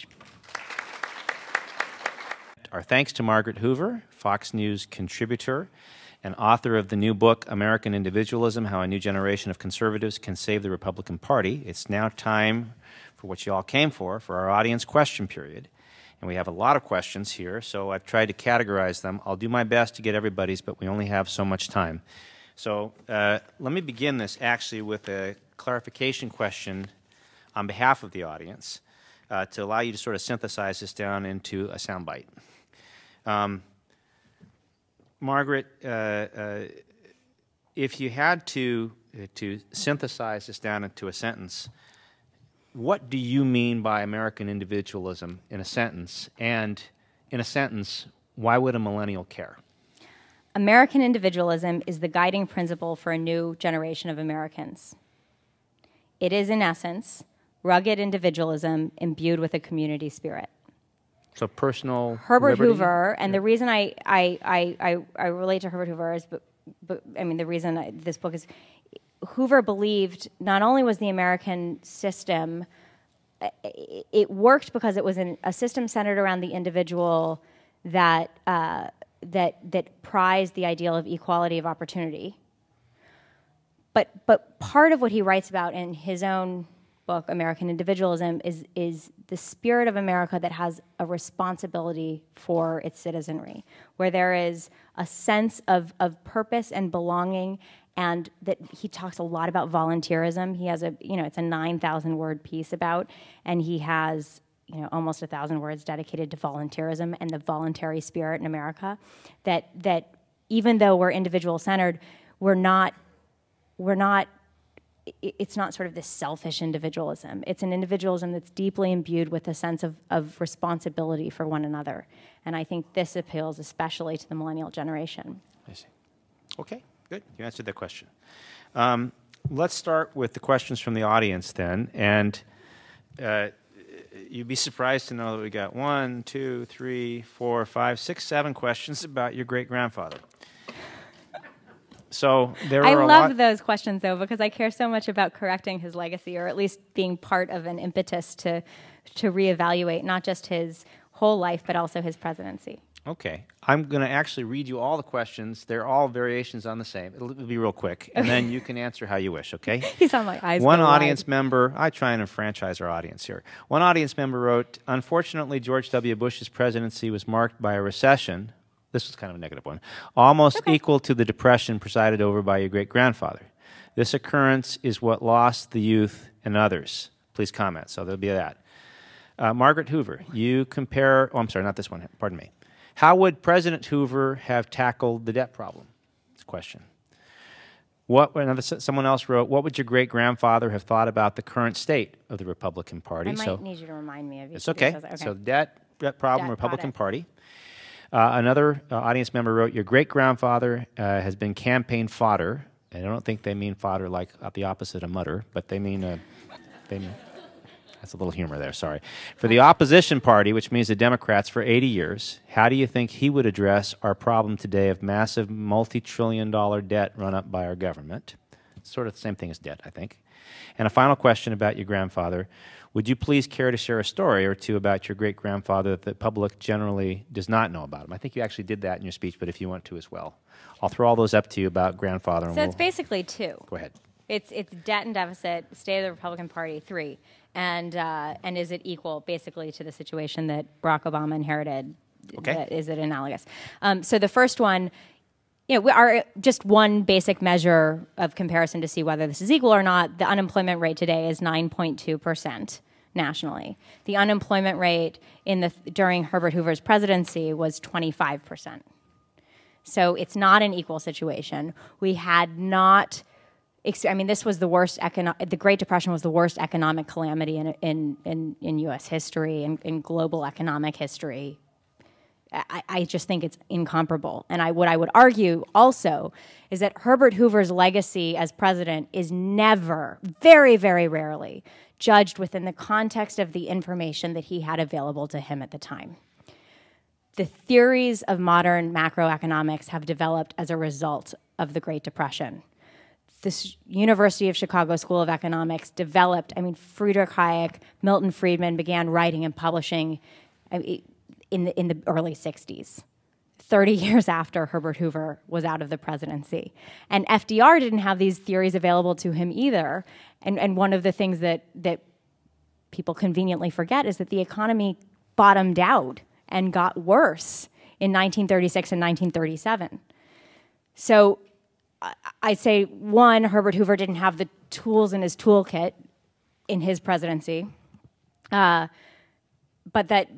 Our thanks to Margaret Hoover, Fox News contributor and author of the new book, American Individualism, How a New Generation of Conservatives Can Save the Republican Party. It's now time for what you all came for our audience question period. And we have a lot of questions here, so I've tried to categorize them. I'll do my best to get everybody's, but we only have so much time. So let me begin this actually with a clarification question on behalf of the audience to allow you to sort of synthesize this down into a soundbite. Margaret, if you had to synthesize this down into a sentence, what do you mean by American individualism in a sentence? And in a sentence, why would a millennial care? American individualism is the guiding principle for a new generation of Americans. It is, in essence, rugged individualism imbued with a community spirit. So personal Herbert liberty? Hoover, and the reason I relate to Herbert Hoover is, but I mean, the reason this book is, Hoover believed not only was the American system, it worked because it was a system centered around the individual that prized the ideal of equality of opportunity. But part of what he writes about in his own book, American Individualism, is the spirit of America that has a responsibility for its citizenry, where there is a sense of purpose and belonging, and that he talks a lot about volunteerism. He has it's a 9,000-word piece about, and he has almost 1,000 words dedicated to volunteerism and the voluntary spirit in America. That even though we're individual-centered, it's not sort of this selfish individualism. It's an individualism that's deeply imbued with a sense of responsibility for one another. And I think this appeals especially to the millennial generation. I see. Okay, good. You answered that question. Let's start with the questions from the audience then. And you'd be surprised to know that we got 1, 2, 3, 4, 5, 6, 7 questions about your great-grandfather. So I love those questions, though, because I care so much about correcting his legacy, or at least being part of an impetus to reevaluate not just his whole life, but also his presidency. Okay. I'm going to actually read you all the questions. They're all variations on the same. It'll be real quick, and then you can answer how you wish, okay? He's on my eyes. One audience member, I try and enfranchise our audience here. One audience member wrote, unfortunately, George W. Bush's presidency was marked by a recession. This was kind of a negative one, almost equal to the depression presided over by your great-grandfather. This occurrence is what lost the youth and others. Please comment. So there'll be that. Margaret Hoover, you compare, I'm sorry, not this one, pardon me. How would President Hoover have tackled the debt problem? That's a question. Someone else wrote, what would your great-grandfather have thought about the current state of the Republican Party? I might need you to remind me of It's okay. So debt problem, Republican Party. Another audience member wrote, your great-grandfather has been campaign fodder, and I don't think they mean fodder like the opposite of mutter, but they mean, that's a little humor there, sorry. For the opposition party, which means the Democrats, for 80 years, how do you think he would address our problem today of massive multi-trillion-dollar debt run up by our government? Sort of the same thing as debt, I think. And a final question about your grandfather. Would you please care to share a story or two about your great-grandfather that the public generally does not know about him? I think you actually did that in your speech, but if you want to as well. I'll throw all those up to you about grandfather. So it's basically 2. Go ahead. It's debt and deficit, state of the Republican Party, 3. And is it equal basically to the situation that Barack Obama inherited? Okay. Is it analogous? So the first one, we are just one basic measure of comparison to see whether this is equal or not. The unemployment rate today is 9.2%. nationally. The unemployment rate during Herbert Hoover's presidency was 25%. So it's not an equal situation. We had not. I mean, this was the worst. The Great Depression was the worst economic calamity in U.S. history and in global economic history. I just think it's incomparable. And what I would argue also is that Herbert Hoover's legacy as president is never, very, very rarely, judged within the context of the information that he had available to him at the time. The theories of modern macroeconomics have developed as a result of the Great Depression. The University of Chicago School of Economics developed, Friedrich Hayek, Milton Friedman began writing and publishing in the early 60s, 30 years after Herbert Hoover was out of the presidency. And FDR didn't have these theories available to him either. And one of the things that people conveniently forget is that the economy bottomed out and got worse in 1936 and 1937. So I'd say, one, Herbert Hoover didn't have the tools in his toolkit in his presidency, but that...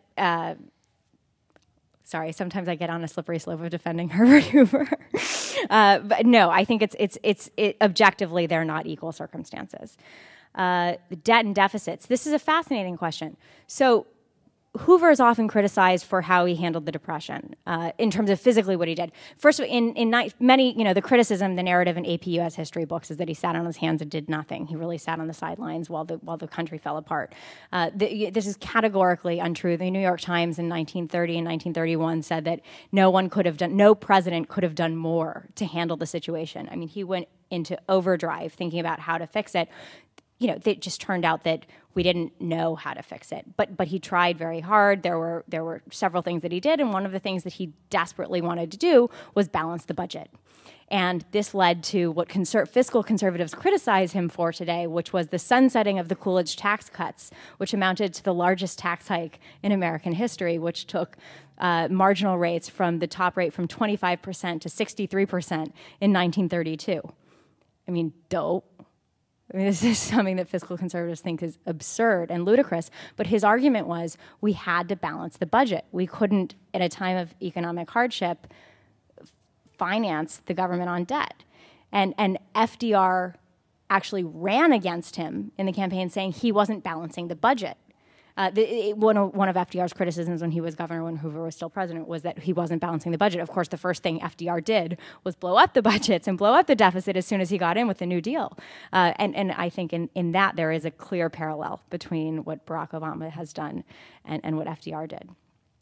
Sorry, sometimes I get on a slippery slope of defending Herbert Hoover. But no, I think it's objectively they're not equal circumstances. The debt and deficits. This is a fascinating question. So Hoover is often criticized for how he handled the Depression in terms of physically what he did. First, in many, the criticism, the narrative in AP US history books is that he sat on his hands and did nothing. He really sat on the sidelines while the country fell apart. This is categorically untrue. The New York Times in 1930 and 1931 said that no president could have done more to handle the situation. I mean, he went into overdrive thinking about how to fix it. It just turned out that we didn't know how to fix it. But he tried very hard. There were several things that he did, and one of the things that he desperately wanted to do was balance the budget. And this led to what fiscal conservatives criticize him for today, which was the sunsetting of the Coolidge tax cuts, which amounted to the largest tax hike in American history, which took marginal rates from the top rate from 25% to 63% in 1932. I mean, dope. This is something that fiscal conservatives think is absurd and ludicrous, but his argument was we had to balance the budget. We couldn't, at a time of economic hardship, finance the government on debt. And FDR actually ran against him in the campaign saying he wasn't balancing the budget. One of FDR's criticisms when he was governor, when Hoover was still president, was that he wasn't balancing the budget. Of course, the first thing FDR did was blow up the budgets and blow up the deficit as soon as he got in with the New Deal. And I think in that there is a clear parallel between what Barack Obama has done and what FDR did.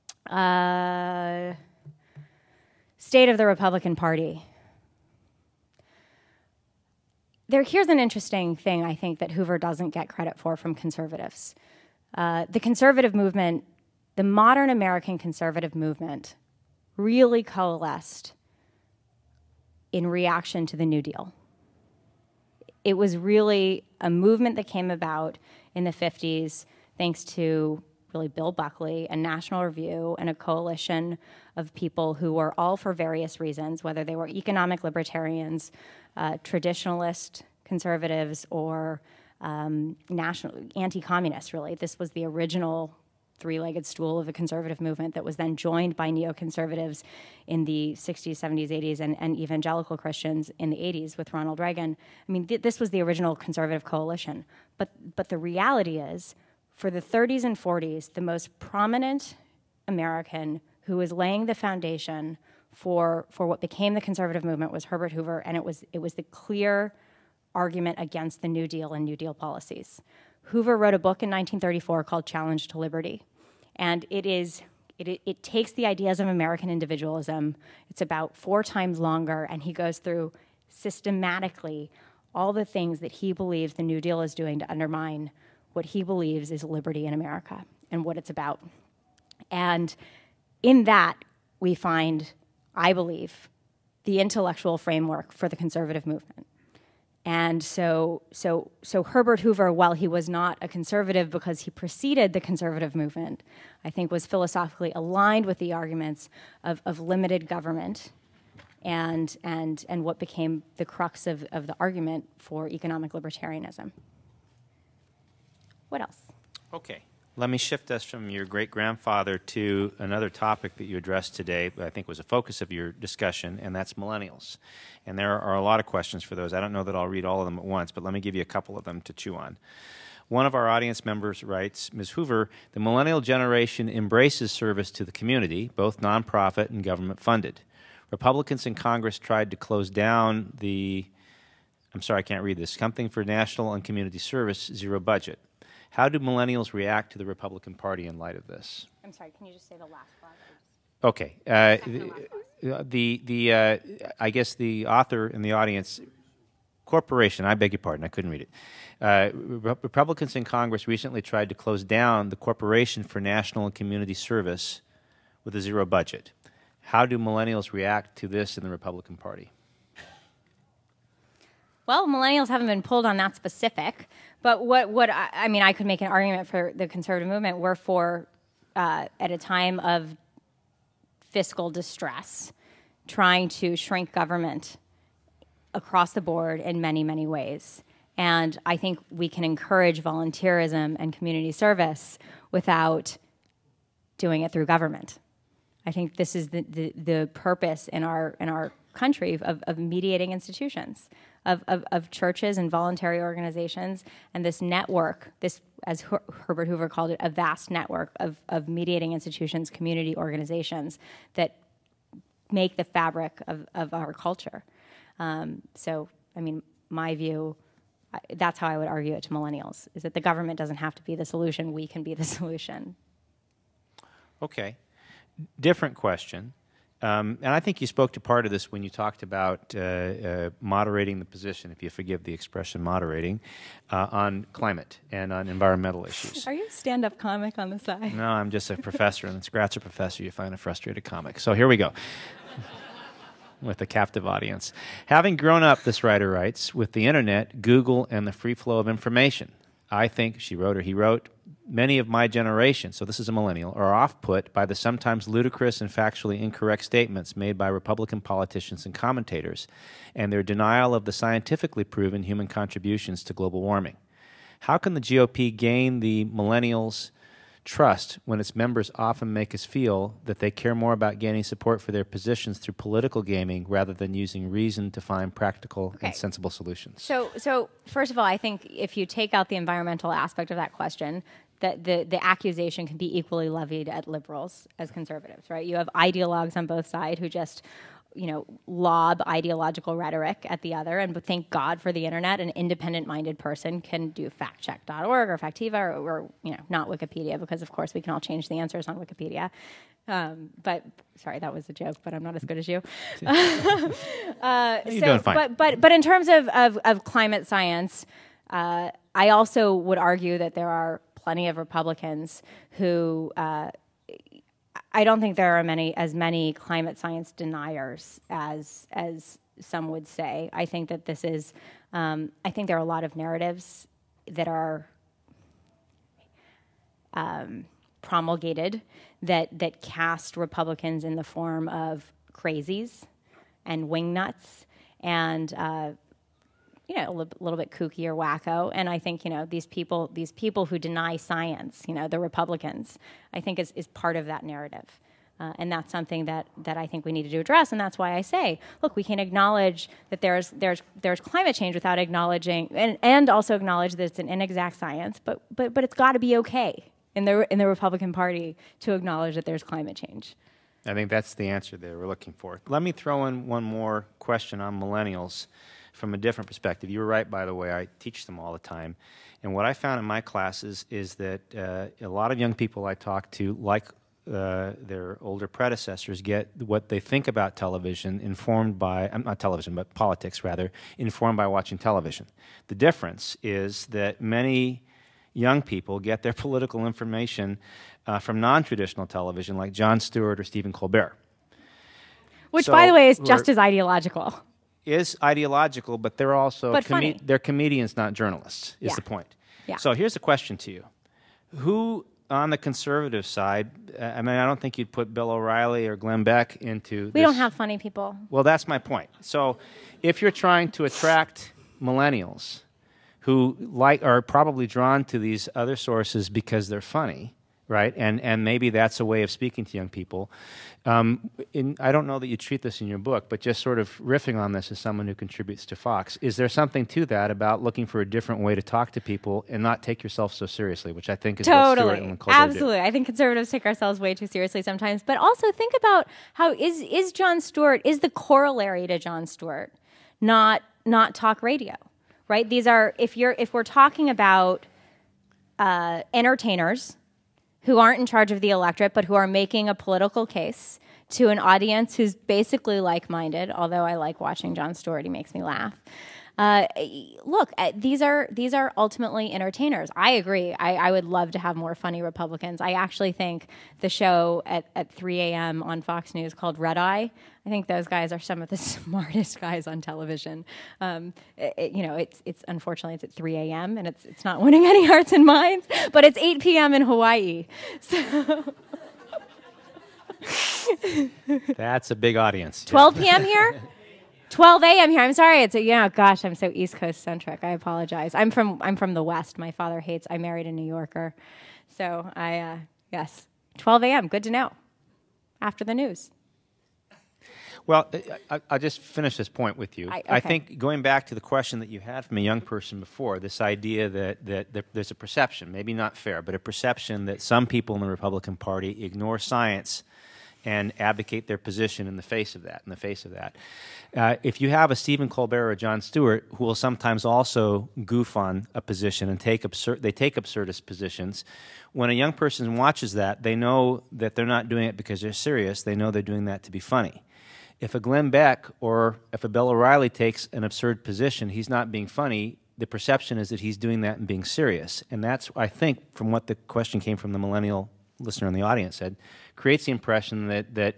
State of the Republican Party. Here's an interesting thing, I think, that Hoover doesn't get credit for from conservatives. The conservative movement, the modern American conservative movement, really coalesced in reaction to the New Deal. It was really a movement that came about in the 50s thanks to really Bill Buckley and National Review and a coalition of people who were all for various reasons, whether they were economic libertarians, traditionalist conservatives, or national anti-communist, really. This was the original three-legged stool of the conservative movement that was then joined by neoconservatives in the 60s, 70s, 80s, and evangelical Christians in the 80s with Ronald Reagan. I mean, this was the original conservative coalition. But the reality is, for the 30s and 40s, the most prominent American who was laying the foundation for what became the conservative movement was Herbert Hoover, and it was the clear argument against the New Deal and New Deal policies. Hoover wrote a book in 1934 called Challenge to Liberty, and it takes the ideas of American individualism. It's about 4 times longer, and he goes through systematically all the things that he believes the New Deal is doing to undermine what he believes is liberty in America and what it's about. And in that, we find, I believe, the intellectual framework for the conservative movement. And so Herbert Hoover, while he was not a conservative because he preceded the conservative movement, I think was philosophically aligned with the arguments of limited government and what became the crux of the argument for economic libertarianism. What else? Okay. Let me shift us from your great-grandfather to another topic that you addressed today that I think was a focus of your discussion, and that's millennials. And there are a lot of questions for those. I don't know that I'll read all of them at once, but let me give you a couple of them to chew on. One of our audience members writes, Ms. Hoover, the millennial generation embraces service to the community, both nonprofit and government-funded. Republicans in Congress tried to close down the, I'm sorry, I can't read this, something for national and community service, zero budget. How do millennials react to the Republican Party in light of this? I'm sorry, can you just say the last part? Okay. I guess the author in the audience, corporation, I beg your pardon, I couldn't read it. Republicans in Congress recently tried to close down the Corporation for National and Community Service with a zero budget. How do millennials react to this in the Republican Party? Well, millennials haven't been pulled on that specific, but I mean, I could make an argument for the conservative movement. We're for, at a time of fiscal distress, trying to shrink government across the board in many, many ways. And I think we can encourage volunteerism and community service without doing it through government. I think this is the purpose in our country of mediating institutions, of churches and voluntary organizations, and this network, this, as Herbert Hoover called it, a vast network of mediating institutions, community organizations that make the fabric of our culture. So, I mean, my view, that's how I would argue it to millennials, is that the government doesn't have to be the solution, we can be the solution. Okay. Different question. And I think you spoke to part of this when you talked about moderating the position, if you forgive the expression moderating, on climate and on environmental issues. Are you a stand-up comic on the side? No, I'm just a professor, and scratch a professor, you find a frustrated comic. So here we go. With a captive audience. Having grown up, this writer writes, with the internet, Google, and the free flow of information, I think, she wrote or he wrote, many of my generation, so this is a millennial, are off-put by the sometimes ludicrous and factually incorrect statements made by Republican politicians and commentators and their denial of the scientifically proven human contributions to global warming. How can the GOP gain the millennials' trust when its members often make us feel that they care more about gaining support for their positions through political gaming rather than using reason to find practical and sensible solutions? So first of all, I think if you take out the environmental aspect of that question, that the accusation can be equally levied at liberals as conservatives, right? You have ideologues on both sides who just, lob ideological rhetoric at the other, and thank God for the internet. An independent-minded person can do factcheck.org or Factiva or not Wikipedia, because of course we can all change the answers on Wikipedia. But sorry, that was a joke, but I'm not as good as you. You're doing fine. But in terms of climate science, I also would argue that there are plenty of Republicans who I don't think there are as many climate science deniers as some would say. I think that this is I think there are a lot of narratives that are promulgated that cast Republicans in the form of crazies and wingnuts and a little bit kooky or wacko. And I think, these people who deny science, the Republicans, I think is part of that narrative. And that's something that I think we need to address. And that's why I say, look, we can acknowledge that there's climate change without acknowledging, and also acknowledge that it's an inexact science, but it's got to be okay in the Republican Party to acknowledge that there's climate change. I think that's the answer there we're looking for. Let me throw in one more question on millennials from a different perspective. You were right, by the way. I teach them all the time. And what I found in my classes is that a lot of young people I talk to, like their older predecessors, get what they think about television informed by, not television, but politics rather, informed by watching television. The difference is that many young people get their political information from non-traditional television like Jon Stewart or Stephen Colbert. Which, by the way, is just as ideological. Is ideological, but they're also funny. They're comedians, not journalists, is the point. Yeah. So here's a question to you. Who on the conservative side, I mean, I don't think you'd put Bill O'Reilly or Glenn Beck into We don't have funny people. Well, that's my point. So if you're trying to attract millennials, who are probably drawn to these other sources because they're funny, right? And maybe that's a way of speaking to young people. I don't know that you treat this in your book, but just sort of riffing on this as someone who contributes to Fox, is there something to that about looking for a different way to talk to people and not take yourself so seriously, which I think is what Stewart and Colbert Absolutely. I think conservatives take ourselves way too seriously sometimes. But also think about how is Jon Stewart, is the corollary to Jon Stewart not talk radio, right? These are, if we're talking about entertainers who aren't in charge of the electorate, but who are making a political case to an audience who's basically like-minded, although I like watching Jon Stewart, he makes me laugh. Look, these are ultimately entertainers. I agree. I would love to have more funny Republicans. I actually think the show at 3 a.m. on Fox News called Red Eye, I think those guys are some of the smartest guys on television. It's unfortunately it's at 3 a.m. and it's not winning any hearts and minds, but it's 8 p.m. in Hawaii. So That's a big audience. 12 p.m. here? 12 a.m. here. I'm sorry. Gosh, I'm so East Coast centric. I apologize. I'm from the West. My father hates. I married a New Yorker, so yes, 12 a.m. Good to know. After the news. Well, I'll just finish this point with you. Okay. I think going back to the question that you had from a young person before, this idea that there's a perception, maybe not fair, but a perception that some people in the Republican Party ignore science and advocate their position in the face of that. If you have a Stephen Colbert or a Jon Stewart who will sometimes also goof on a position and take absurdist positions, when a young person watches that, they know that they're not doing it because they're serious. They know they're doing that to be funny. If a Glenn Beck or if a Bill O'Reilly takes an absurd position, he's not being funny. The perception is that he's doing that and being serious. And that's, I think, from what the question came from the millennial listener in the audience said, creates the impression that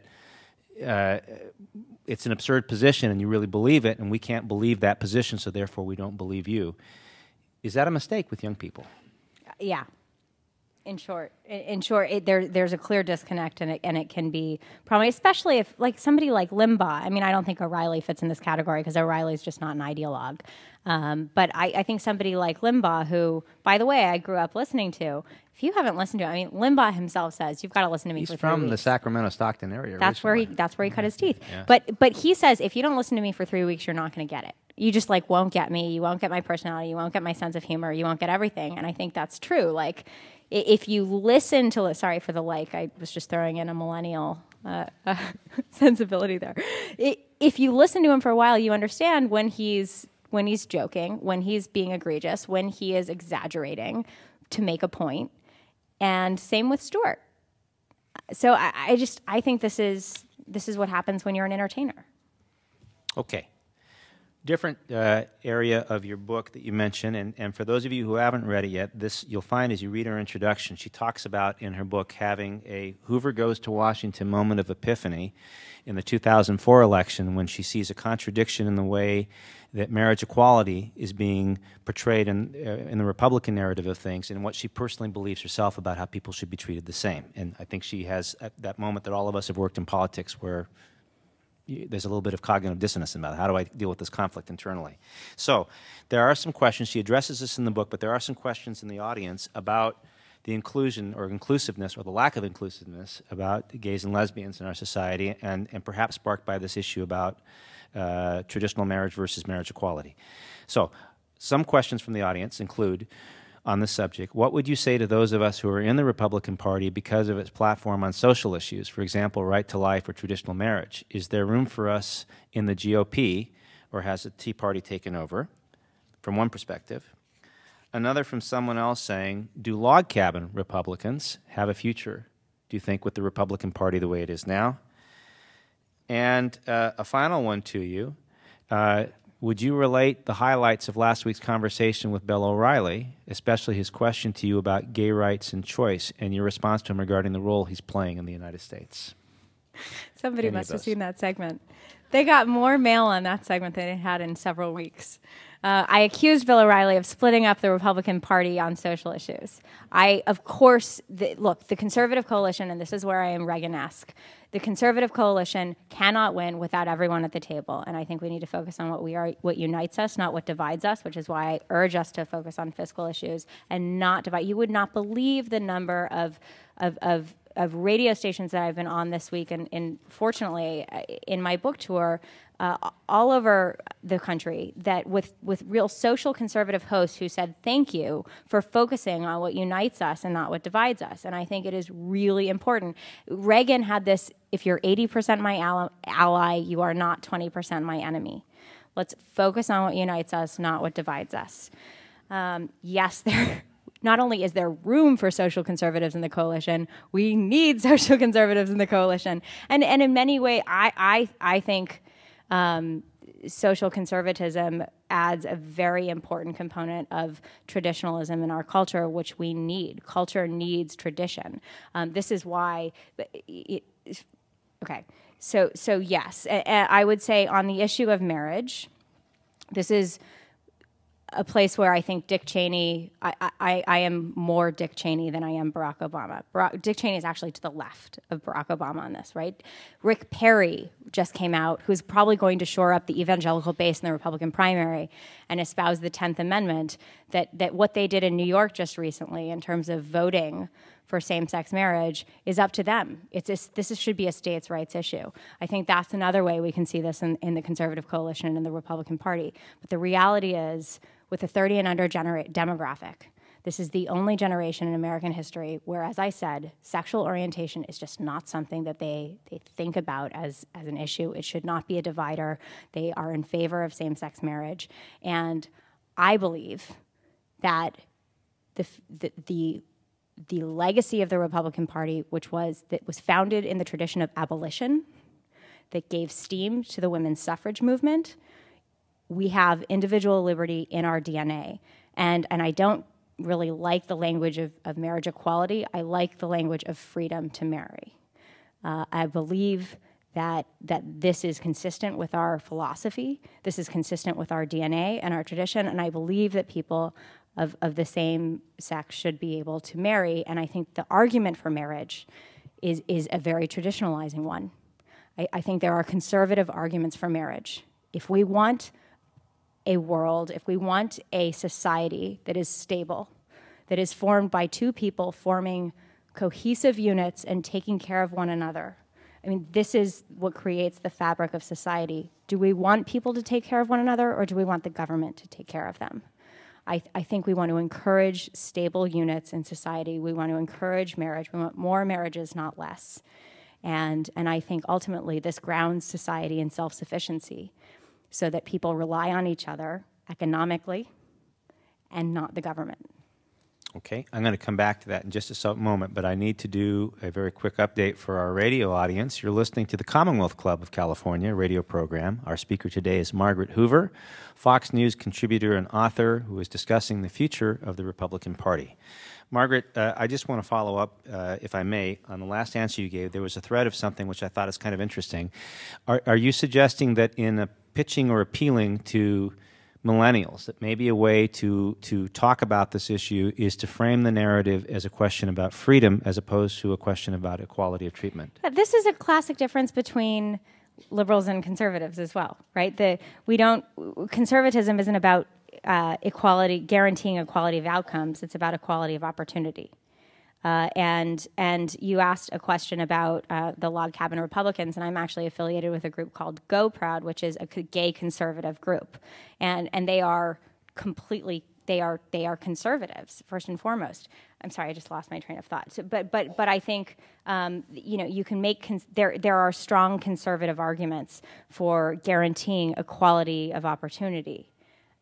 it's an absurd position and you really believe it, and we can't believe that position, so therefore we don't believe you. Is that a mistake with young people? Yeah. In short, there's a clear disconnect, and it can be probably, especially if like somebody like Limbaugh. I mean, I don't think O'Reilly fits in this category because O'Reilly's just not an ideologue. But I think somebody like Limbaugh, who, by the way, I grew up listening to. If you haven't listened to him, I mean, Limbaugh himself says you've got to listen to me. He's for 3 from weeks. the Sacramento, Stockton area. That's where he cut his teeth. Yeah. But he says if you don't listen to me for 3 weeks, you're not going to get it. You just won't get me. You won't get my personality. You won't get my sense of humor. You won't get everything. And I think that's true. Like, if you listen to, sorry for the I was just throwing in a millennial sensibility there. If you listen to him for a while, you understand when he's joking, when he's being egregious, when he is exaggerating to make a point. And same with Stewart. So I think this is what happens when you're an entertainer. Okay. Different area of your book that you mentioned, and for those of you who haven't read it yet, this you'll find as you read her introduction, she talks about in her book having a Hoover goes to Washington moment of epiphany in the 2004 election when she sees a contradiction in the way that marriage equality is being portrayed in the Republican narrative of things and what she personally believes herself about how people should be treated the same. And I think she has that moment that all of us have worked in politics where there's a little bit of cognitive dissonance about how do I deal with this conflict internally. So there are some questions. She addresses this in the book, but there are some questions in the audience about the inclusion or inclusiveness or the lack of inclusiveness about gays and lesbians in our society and perhaps sparked by this issue about traditional marriage versus marriage equality. So some questions from the audience include, on this subject, what would you say to those of us who are in the Republican Party because of its platform on social issues, for example, right to life or traditional marriage? Is there room for us in the GOP, or has the Tea Party taken over, from one perspective? Another from someone else saying, do log cabin Republicans have a future, do you think, with the Republican Party the way it is now? And a final one to you. Would you relate the highlights of last week's conversation with Bill O'Reilly, especially his question to you about gay rights and choice, and your response to him regarding the role he's playing in the United States? Somebody must have seen that segment. They got more mail on that segment than they had in several weeks. I accused Bill O'Reilly of splitting up the Republican Party on social issues. Of course, look, the Conservative Coalition, and this is where I am Reagan-esque, the Conservative Coalition cannot win without everyone at the table. And I think we need to focus on what unites us, not what divides us, which is why I urge us to focus on fiscal issues and not divide. You would not believe the number of radio stations that I've been on this week, and fortunately, in my book tour, all over the country, that with real social conservative hosts who said, thank you for focusing on what unites us and not what divides us. And I think it is really important. Reagan had this, if you're 80% my ally, you are not 20% my enemy. Let's focus on what unites us, not what divides us. Yes, not only is there room for social conservatives in the coalition, we need social conservatives in the coalition. And in many ways, I think social conservatism adds a very important component of traditionalism in our culture, which we need. Culture needs tradition. This is why. Okay, so yes, I would say on the issue of marriage, this is a place where I think Dick Cheney, I am more Dick Cheney than I am Barack Obama. Dick Cheney is actually to the left of Barack Obama on this, right? Rick Perry just came out, who's probably going to shore up the evangelical base in the Republican primary and espouse the 10th Amendment, that what they did in New York just recently in terms of voting for same-sex marriage is up to them. This should be a states' rights issue. I think that's another way we can see this in the conservative coalition and in the Republican Party. But the reality is, with the 30 and under demographic, this is the only generation in American history where, as I said, sexual orientation is just not something that they think about as an issue. It should not be a divider. They are in favor of same-sex marriage. And I believe that the legacy of the Republican Party, that was founded in the tradition of abolition, that gave steam to the women's suffrage movement, we have individual liberty in our DNA. And I don't really like the language of marriage equality. I like the language of freedom to marry. I believe that this is consistent with our philosophy. This is consistent with our DNA and our tradition. And I believe that people of the same sex should be able to marry. And I think the argument for marriage is a very traditionalizing one. I think there are conservative arguments for marriage. If we want a world, if we want a society that is stable, that is formed by two people forming cohesive units and taking care of one another, I mean, this is what creates the fabric of society. Do we want people to take care of one another, or do we want the government to take care of them? I think we want to encourage stable units in society. We want to encourage marriage. We want more marriages, not less. And I think ultimately this grounds society in self-sufficiency so that people rely on each other economically and not the government. Okay, I'm going to come back to that in just a moment, but I need to do a very quick update for our radio audience. You're listening to the Commonwealth Club of California radio program. Our speaker today is Margaret Hoover, Fox News contributor and author who is discussing the future of the Republican Party. Margaret, I just want to follow up, if I may, on the last answer you gave. There was a thread of something which I thought is kind of interesting. Are you suggesting that in pitching or appealing to millennials, that maybe a way to talk about this issue is to frame the narrative as a question about freedom as opposed to a question about equality of treatment? This is a classic difference between liberals and conservatives as well, right? Conservatism isn't about equality, guaranteeing equality of outcomes. It's about equality of opportunity. And you asked a question about the log cabin Republicans, and I'm actually affiliated with a group called Go Proud, which is a gay conservative group, and they are completely they are conservatives first and foremost. I'm sorry, I just lost my train of thought. So, but I think you can make there are strong conservative arguments for guaranteeing equality of opportunity,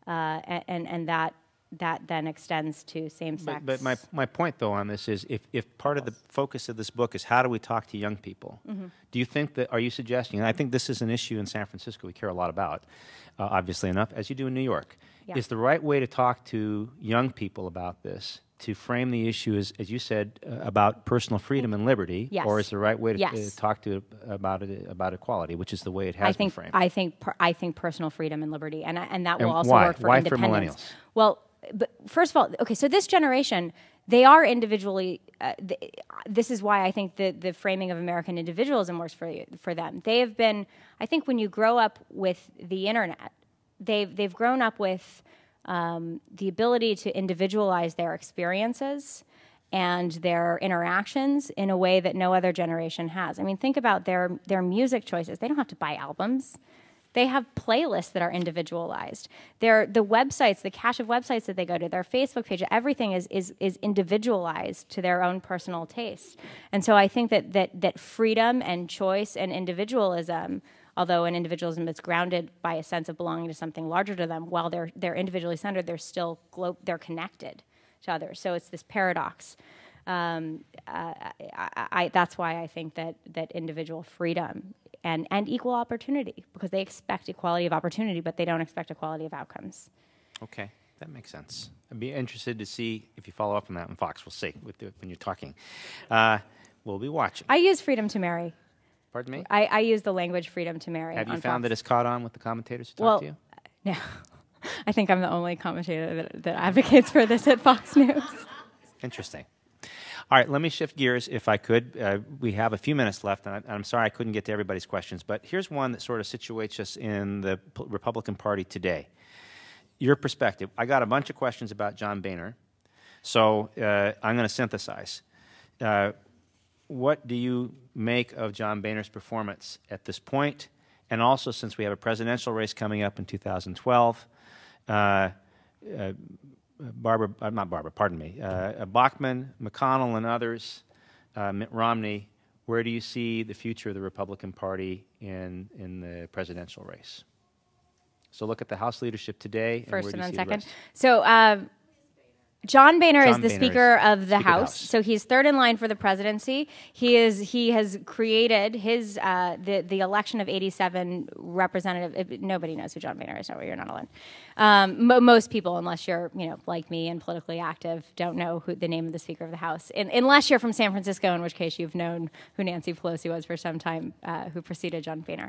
and that then extends to same-sex. But my point, though, on this is if part of the focus of this book is how do we talk to young people, do you think are you suggesting, and I think this is an issue in San Francisco we care a lot about, obviously enough, as you do in New York, is the right way to talk to young people about this to frame the issue as you said, about personal freedom and liberty, Yes. or is the right way to Yes. talk about equality, which is the way it has been framed? I think personal freedom and liberty, and that will also why? work for Why independence. for millennials? Well, but first of all, okay, so this generation, they are individually. This is why I think the framing of American individualism works for them. They have been. I think when you grow up with the internet, they've grown up with the ability to individualize their experiences and their interactions in a way that no other generation has. I mean, think about their music choices. They don't have to buy albums. They have playlists that are individualized. The websites, the cache of websites that they go to, their Facebook page, everything is individualized to their own personal taste. And so I think that freedom and choice and individualism, although an individualism that's grounded by a sense of belonging to something larger to them, while they're individually centered, they're still they're connected to others. So it's this paradox. That's why I think that individual freedom and equal opportunity, because they expect equality of opportunity, but they don't expect equality of outcomes. Okay, that makes sense. I'd be interested to see if you follow up on that in Fox. We'll see when you're talking. We'll be watching. I use freedom to marry. Pardon me? I use the language freedom to marry. Have you on found Fox. that it's caught on with the commentators who talk to you? No. I think I'm the only commentator that advocates for this at Fox News. Interesting. All right, let me shift gears if I could. We have a few minutes left, and I'm sorry I couldn't get to everybody's questions, but here's one that sort of situates us in the Republican Party today. Your perspective. I got a bunch of questions about John Boehner, so I'm going to synthesize. What do you make of John Boehner's performance at this point? And also, since we have a presidential race coming up in 2012, Bachmann, McConnell, and others, Mitt Romney, where do you see the future of the Republican Party in the presidential race? So look at the House leadership today. First and then see second. The rest. So John Boehner is the Boehner Speaker is of the Speaker House. So he's third in line for the presidency. He has created his the election of 87 representative. Nobody knows who John Boehner is. So you're not alone. Most people, unless you're like me and politically active, don't know who the name of the Speaker of the House. Unless you're from San Francisco, in which case you've known who Nancy Pelosi was for some time, who preceded John Boehner.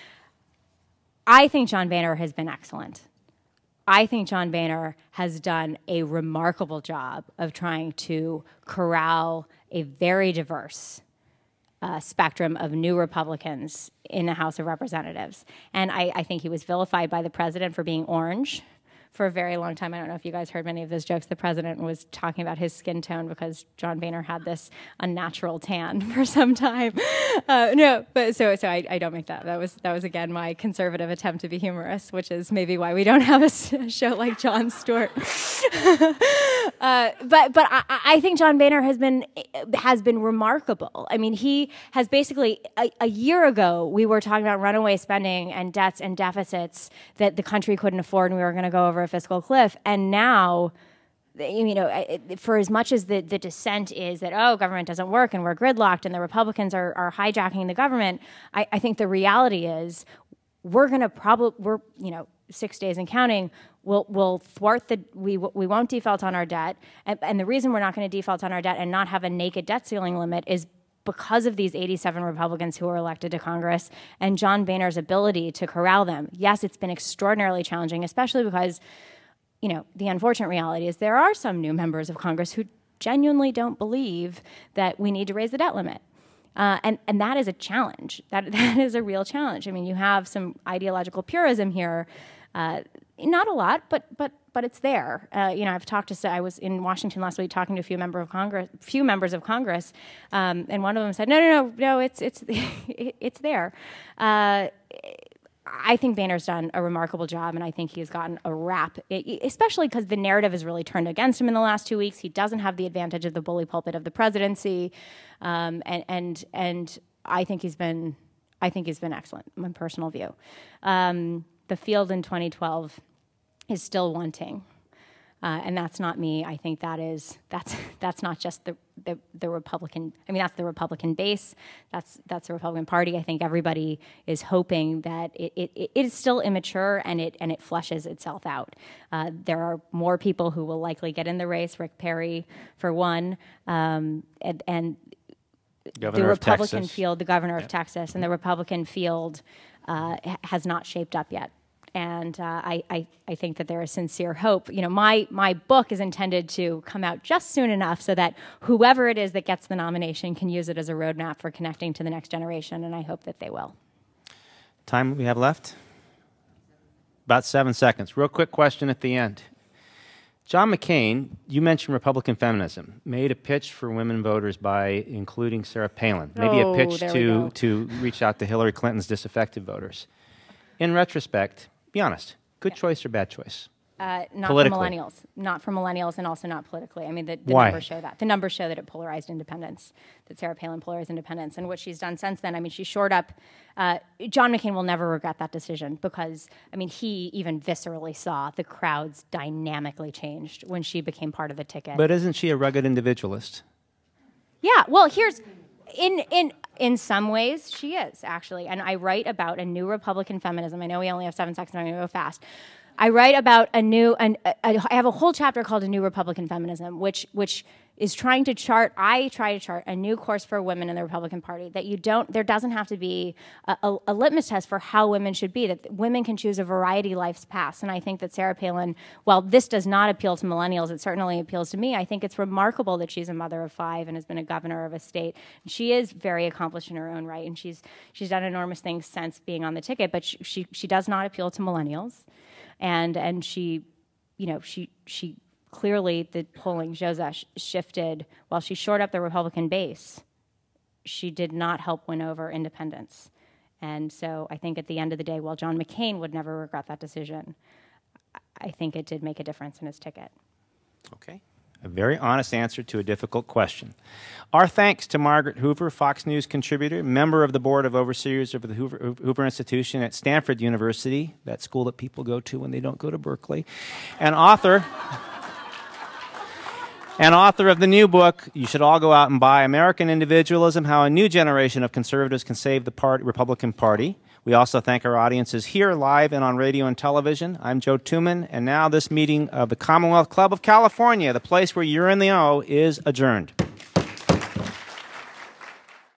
I think John Boehner has been excellent. I think John Boehner has done a remarkable job of trying to corral a very diverse spectrum of new Republicans in the House of Representatives. And I think he was vilified by the president for being orange for a very long time. I don't know if you guys heard many of those jokes. The president was talking about his skin tone because John Boehner had this unnatural tan for some time. No, but so I don't make that. That was again my conservative attempt to be humorous, which is maybe why we don't have a show like Jon Stewart. But I think John Boehner has been remarkable. I mean, he has basically a year ago we were talking about runaway spending and debts and deficits that the country couldn't afford, and we were going to go over a fiscal cliff. And now, for as much as the dissent is that government doesn't work and we're gridlocked and the Republicans are hijacking the government, I think the reality is we're 6 days and counting. We'll thwart we won't default on our debt, and the reason we're not going to default on our debt and not have a naked debt ceiling limit is because of these 87 Republicans who were elected to Congress and John Boehner's ability to corral them. Yes, it's been extraordinarily challenging, especially because, the unfortunate reality is there are some new members of Congress who genuinely don't believe that we need to raise the debt limit. And that is a challenge. That is a real challenge. I mean, you have some ideological purism here. Not a lot, but it's there. I was in Washington last week talking to a few members of Congress, and one of them said, no, it's there. I think Boehner's done a remarkable job, and I think he has gotten a rap, especially because the narrative has really turned against him in the last 2 weeks. He doesn't have the advantage of the bully pulpit of the presidency, and I think he's been excellent. My personal view. The field in 2012 is still wanting. And that's not me. I think that's not just the Republican. I mean, that's the Republican base. That's the Republican Party. I think everybody is hoping that it is still immature and it fleshes itself out. There are more people who will likely get in the race. Rick Perry, for one, and the Republican field, the governor of Texas, and the Republican field has not shaped up yet. And I think that there is sincere hope. You know, my book is intended to come out just soon enough so that whoever it is that gets the nomination can use it as a roadmap for connecting to the next generation, and I hope that they will. Time we have left? About 7 seconds. Real quick question at the end. John McCain, you mentioned Republican feminism, made a pitch for women voters by including Sarah Palin. Maybe a pitch to reach out to Hillary Clinton's disaffected voters. In retrospect, be honest, good choice or bad choice? Not for millennials. Not for millennials, and also not politically. I mean, the numbers show that. The numbers show that it polarized independence, that Sarah Palin polarized independence. And what she's done since then, I mean, she shored up. John McCain will never regret that decision because, I mean, he even viscerally saw the crowds dynamically changed when she became part of the ticket. But isn't she a rugged individualist? Yeah, well, here's... In some ways, she is, actually. And I write about a new Republican feminism. I know we only have 7 seconds, I'm going to go fast. I write about I have a whole chapter called A New Republican Feminism, which is trying to chart, I try to chart a new course for women in the Republican Party, that there doesn't have to be a litmus test for how women should be, that women can choose a variety of life's paths. And I think that Sarah Palin, while this does not appeal to millennials, it certainly appeals to me. I think it's remarkable that she's a mother of 5 and has been a governor of a state. She is very accomplished in her own right, and she's done enormous things since being on the ticket, but she does not appeal to millennials. And she, you know, she clearly, the polling shows that shifted. While she shored up the Republican base, she did not help win over independents. And so I think at the end of the day, while John McCain would never regret that decision, I think it did make a difference in his ticket. Okay. A very honest answer to a difficult question. Our thanks to Margaret Hoover, Fox News contributor, member of the Board of Overseers of the Hoover Institution at Stanford University, that school that people go to when they don't go to Berkeley, and author of the new book you should all go out and buy, American Individualism, How a New Generation of Conservatives Can Save the Republican Party. We also thank our audiences here live and on radio and television. I'm Joe Tuman, and now this meeting of the Commonwealth Club of California, the place where you're in the know, is adjourned.